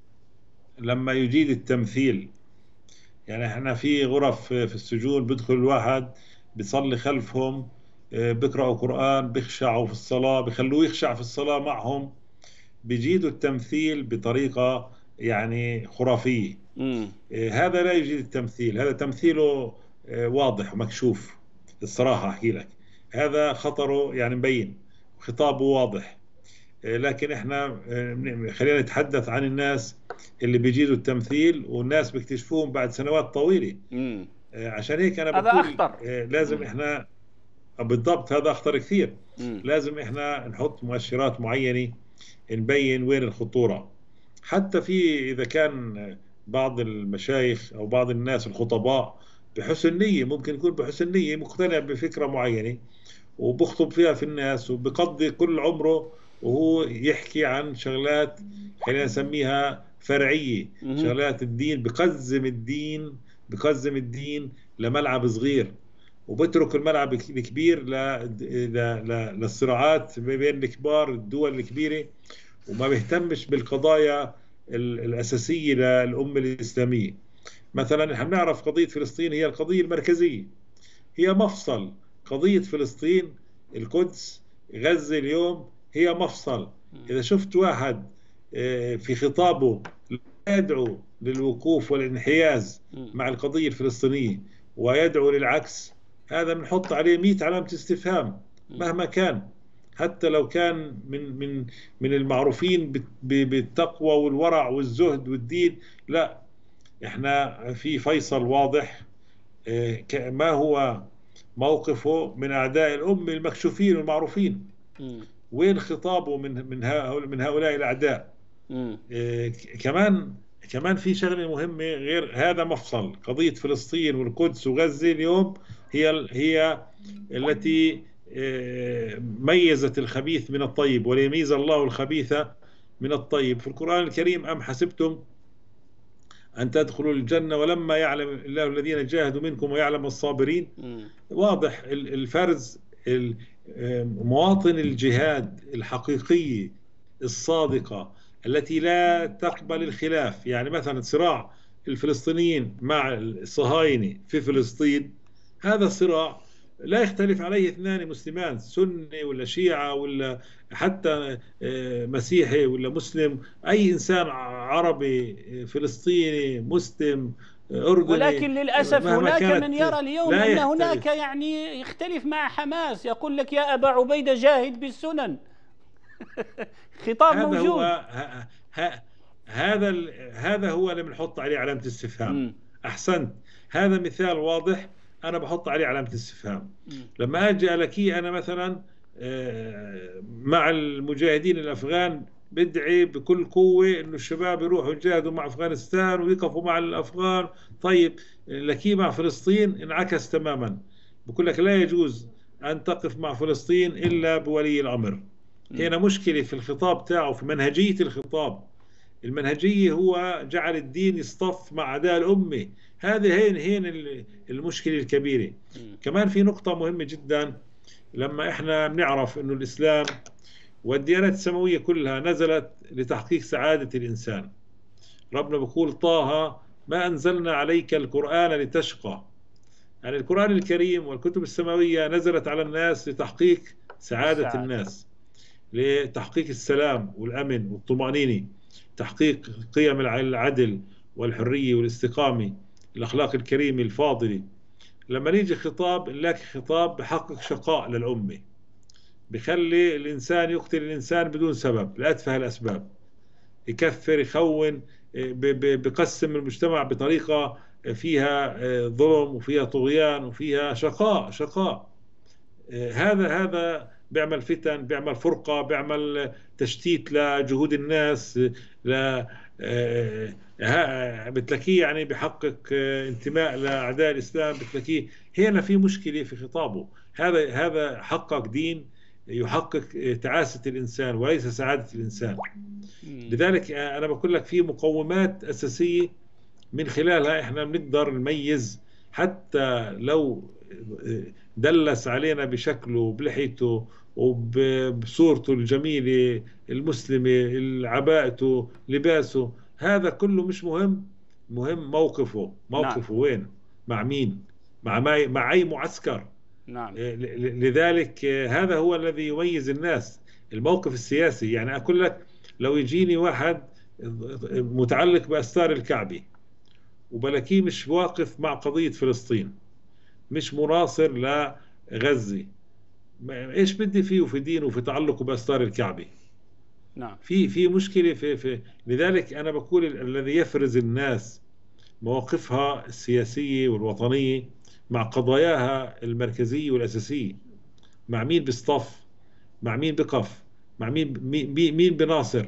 لما يجيد التمثيل، يعني احنا في غرف في السجون بدخل الواحد بيصلي خلفهم، بيقرأوا قرآن، بيخشعوا في الصلاة، بيخلوه يخشع في الصلاة معهم، بيجيدوا التمثيل بطريقة يعني خرافية. م. هذا لا يجيد التمثيل، هذا تمثيله واضح ومكشوف. الصراحة أحكي لك هذا خطره يعني مبين، خطابه واضح. لكن احنا خلينا نتحدث عن الناس اللي بيجيدوا التمثيل، والناس بيكتشفوهم بعد سنوات طويلة. م. عشان هيك أنا بقول أخطر. لازم م. احنا بالضبط هذا أخطر كثير. م. لازم احنا نحط مؤشرات معينة نبين وين الخطورة. حتى في إذا كان بعض المشايخ أو بعض الناس الخطباء بحسن نية، ممكن يكون بحسن نية مقتنع بفكرة معينة وبخطب فيها في الناس وبقضي كل عمره وهو يحكي عن شغلات خلينا نسميها فرعية، شغلات الدين، بقزم الدين بقزم الدين لملعب صغير، وبترك الملعب الكبير للصراعات بين الكبار الدول الكبيرة، وما بيهتمش بالقضايا الأساسية للأمة الإسلامية. مثلا نحن نعرف قضية فلسطين هي القضية المركزية، هي مفصل. قضية فلسطين، القدس، غزة اليوم هي مفصل. إذا شفت واحد في خطابه يدعو للوقوف والانحياز مع القضية الفلسطينية ويدعو للعكس، هذا بنحط عليه مئة علامة استفهام مهما كان، حتى لو كان من من من المعروفين بالتقوى والورع والزهد والدين. لا، احنا في فيصل واضح ما هو موقفه من أعداء الأمة المكشوفين والمعروفين. وين خطابه من من من هؤلاء الأعداء. كمان كمان في شغله مهمه غير هذا مفصل قضيه فلسطين والقدس وغزه اليوم، هي هي التي ميزت الخبيث من الطيب، وليميز الله الخبيث من الطيب. في القرآن الكريم أم حسبتم أن تدخلوا الجنة ولما يعلم الله الذين جاهدوا منكم ويعلم الصابرين. واضح الفرز، مواطن الجهاد الحقيقية الصادقة التي لا تقبل الخلاف. يعني مثلا صراع الفلسطينيين مع الصهاينة في فلسطين، هذا الصراع لا يختلف عليه اثنان مسلمان، سني ولا شيعة ولا حتى مسيحي ولا مسلم، أي إنسان عربي فلسطيني مسلم أردني. ولكن للأسف هناك من يرى اليوم أن هناك يعني يختلف مع حماس، يقول لك يا أبا عبيدة جاهد بالسنن. خطاب هذا موجود. هو هذا هذا هو اللي بنحط عليه علامة استفهام. أحسنت، هذا مثال واضح أنا بحط عليه علامة استفهام. لما أجي لكي أنا مثلا مع المجاهدين الأفغان بدعي بكل قوة إنه الشباب يروحوا يجاهدوا مع أفغانستان ويقفوا مع الأفغان، طيب لكي مع فلسطين انعكس تماما، بقول لك لا يجوز أن تقف مع فلسطين إلا بولي الأمر. هنا مشكلة في الخطاب تاعه، في منهجية الخطاب. المنهجية هو جعل الدين يصطف مع أعداء الأمة، هذه هين هين المشكلة الكبيرة. كمان في نقطة مهمة جدا، لما احنا بنعرف انه الإسلام والديانات السماوية كلها نزلت لتحقيق سعادة الإنسان. ربنا بيقول طه ما أنزلنا عليك القرآن لتشقى. يعني القرآن الكريم والكتب السماوية نزلت على الناس لتحقيق سعادة سعادة. الناس، لتحقيق السلام والأمن والطمأنينة، تحقيق قيم العدل والحرية والاستقامة، الأخلاق الكريمة الفاضلة. لما يجي خطاب نلاقي خطاب بحقق شقاء للأمة، بخلي الإنسان يقتل الإنسان بدون سبب لأتفه الأسباب، يكفر يخون، بقسم المجتمع بطريقة فيها ظلم وفيها طغيان وفيها شقاء شقاء. هذا هذا بيعمل فتن، بيعمل فرقة، بيعمل تشتيت لجهود الناس، ل بتلاقيه يعني بحقق انتماء لأعداء الإسلام، بتلاقيه هنا في مشكلة في خطابه. هذا هذا حقق دين يحقق تعاسة الإنسان وليس سعادة الإنسان. لذلك أنا بقول لك في مقومات أساسية من خلالها إحنا بنقدر نميز، حتى لو دلس علينا بشكله بلحيته وبصورته الجميلة المسلمة، عباءته لباسه، هذا كله مش مهم. مهم موقفه موقفه نعم. وين، مع مين، مع ما مع أي معسكر. نعم. لذلك هذا هو الذي يميز الناس، الموقف السياسي. يعني أقول لك لو يجيني واحد متعلق بأستار الكعبة وبلكيه مش واقف مع قضية فلسطين، مش مناصر لغزة، ايش بدي فيه وفي دينه وفي تعلقه بأستار الكعبة؟ نعم. في في مشكلة في في لذلك أنا بقول الذي يفرز الناس مواقفها السياسية والوطنية مع قضاياها المركزية والأساسية، مع مين بيصطف، مع مين بقف، مع مين مين بناصر.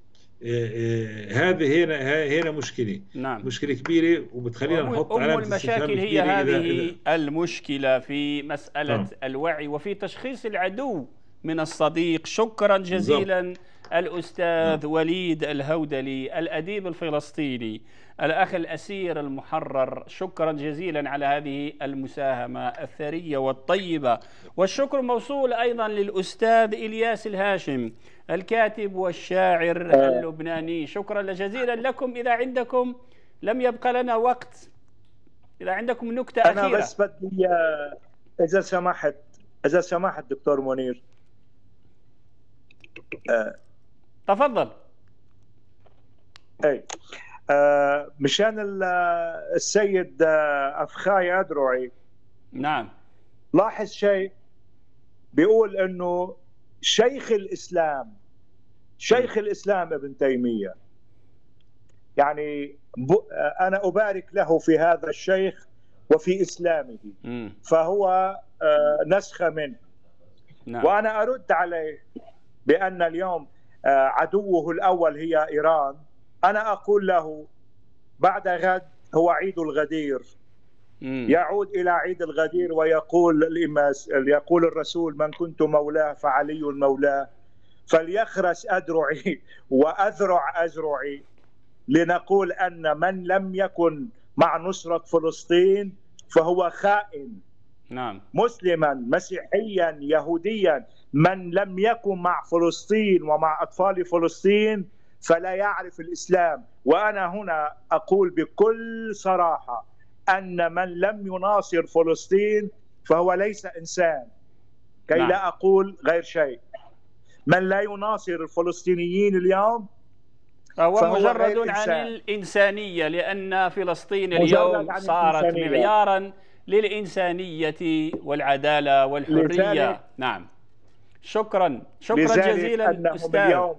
هذه هنا هنا مشكلة. نعم. مشكلة كبيرة، وبتخلينا نحط علامة استفهام المشاكل هي هذه إذا إذا المشكلة في مسألة نعم. الوعي وفي تشخيص العدو من الصديق. شكرا جزيلا بالضبط. الأستاذ نعم. وليد الهودلي الأديب الفلسطيني، الأخ الأسير المحرر، شكرا جزيلا على هذه المساهمة الثرية والطيبة. والشكر موصول أيضا للأستاذ إلياس الهاشم الكاتب والشاعر اللبناني، شكرا جزيلا لكم. إذا عندكم، لم يبقى لنا وقت، إذا عندكم نكتة أخيرة. أنا بس بدي إذا سمحت إذا سمحت دكتور منير. أه تفضل. أي أه مشان السيد أفخاي أدرعي. نعم. لاحظ شيء، بيقول إنه شيخ الإسلام شيخ الإسلام ابن تيمية، يعني أنا أبارك له في هذا الشيخ وفي إسلامه، فهو نسخة منه. نعم. وأنا أرد عليه بأن اليوم عدوه الأول هي إيران. أنا أقول له بعد غد هو عيد الغدير. مم. يعود إلى عيد الغدير ويقول الإماس يقول الرسول: من كنت مولاه فعلي مولاه، فليخرس أدرعي وأذرع أزرعي، لنقول أن من لم يكن مع نصرة فلسطين فهو خائن. نعم. مسلما مسيحيا يهوديا، من لم يكن مع فلسطين ومع أطفال فلسطين فلا يعرف الإسلام. وأنا هنا أقول بكل صراحة أن من لم يناصر فلسطين فهو ليس إنسان، كي نعم. لا أقول غير شيء. من لا يناصر الفلسطينيين اليوم فهو, فهو مجرد عن الإنسانية، لأن فلسطين اليوم صارت معيارا للإنسانية والعدالة والحرية. نعم. شكرا شكرا جزيلا أستاذ. اليوم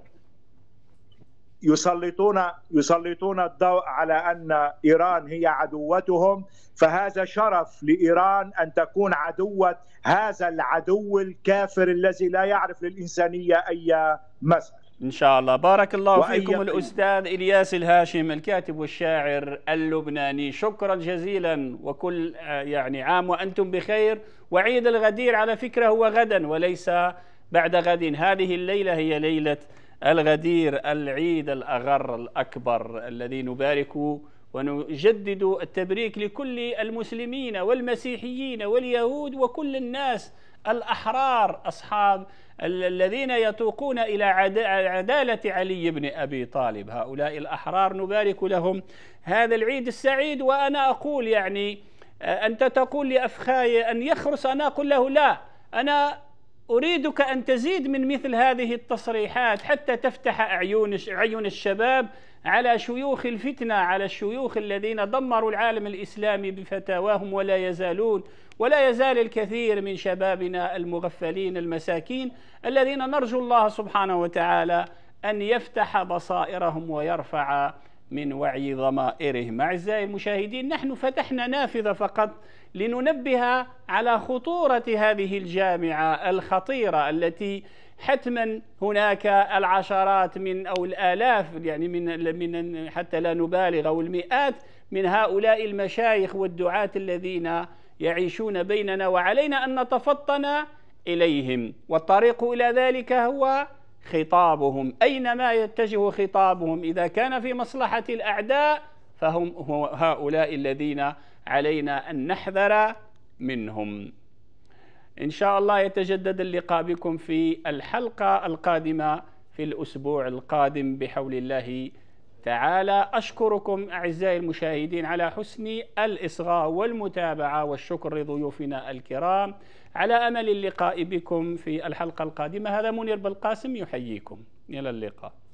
يسلطون يسلطون الضوء على أن إيران هي عدوتهم، فهذا شرف لإيران أن تكون عدوة هذا العدو الكافر الذي لا يعرف للإنسانية أي مثل. إن شاء الله. بارك الله فيكم الأستاذ إلياس الهاشم، الكاتب والشاعر اللبناني. شكرا جزيلا، وكل يعني عام وأنتم بخير. وعيد الغدير على فكرة هو غدا وليس بعد غد. هذه الليلة هي ليلة الغدير، العيد الأغر الأكبر الذي نبارك ونجدد التبريك لكل المسلمين والمسيحيين واليهود وكل الناس الأحرار أصحاب الذين يتوقون إلى عدالة علي بن أبي طالب. هؤلاء الأحرار نبارك لهم هذا العيد السعيد. وأنا أقول يعني أنت تقول لأفخاي أن يخرس، أنا أقول له لا، أنا أريدك أن تزيد من مثل هذه التصريحات حتى تفتح أعين أعين الشباب على شيوخ الفتنة، على الشيوخ الذين دمروا العالم الإسلامي بفتاواهم، ولا يزالون ولا يزال الكثير من شبابنا المغفلين المساكين الذين نرجو الله سبحانه وتعالى أن يفتح بصائرهم ويرفع من وعي ضمائرهم. أعزائي المشاهدين، نحن فتحنا نافذة فقط لننبه على خطورة هذه الجامعة الخطيرة التي حتما هناك العشرات من أو الآلاف يعني من من حتى لا نبالغ أو المئات من هؤلاء المشايخ والدعاة الذين يعيشون بيننا، وعلينا أن نتفطن إليهم. والطريق إلى ذلك هو خطابهم، أينما يتجه خطابهم إذا كان في مصلحة الأعداء فهم هؤلاء الذين علينا أن نحذر منهم. إن شاء الله يتجدد اللقاء بكم في الحلقة القادمة في الأسبوع القادم بحول الله تعالى. أشكركم أعزائي المشاهدين على حسن الإصغاء والمتابعة، والشكر لضيوفنا الكرام. على أمل اللقاء بكم في الحلقة القادمة. هذا منير بالقاسم يحييكم، إلى اللقاء.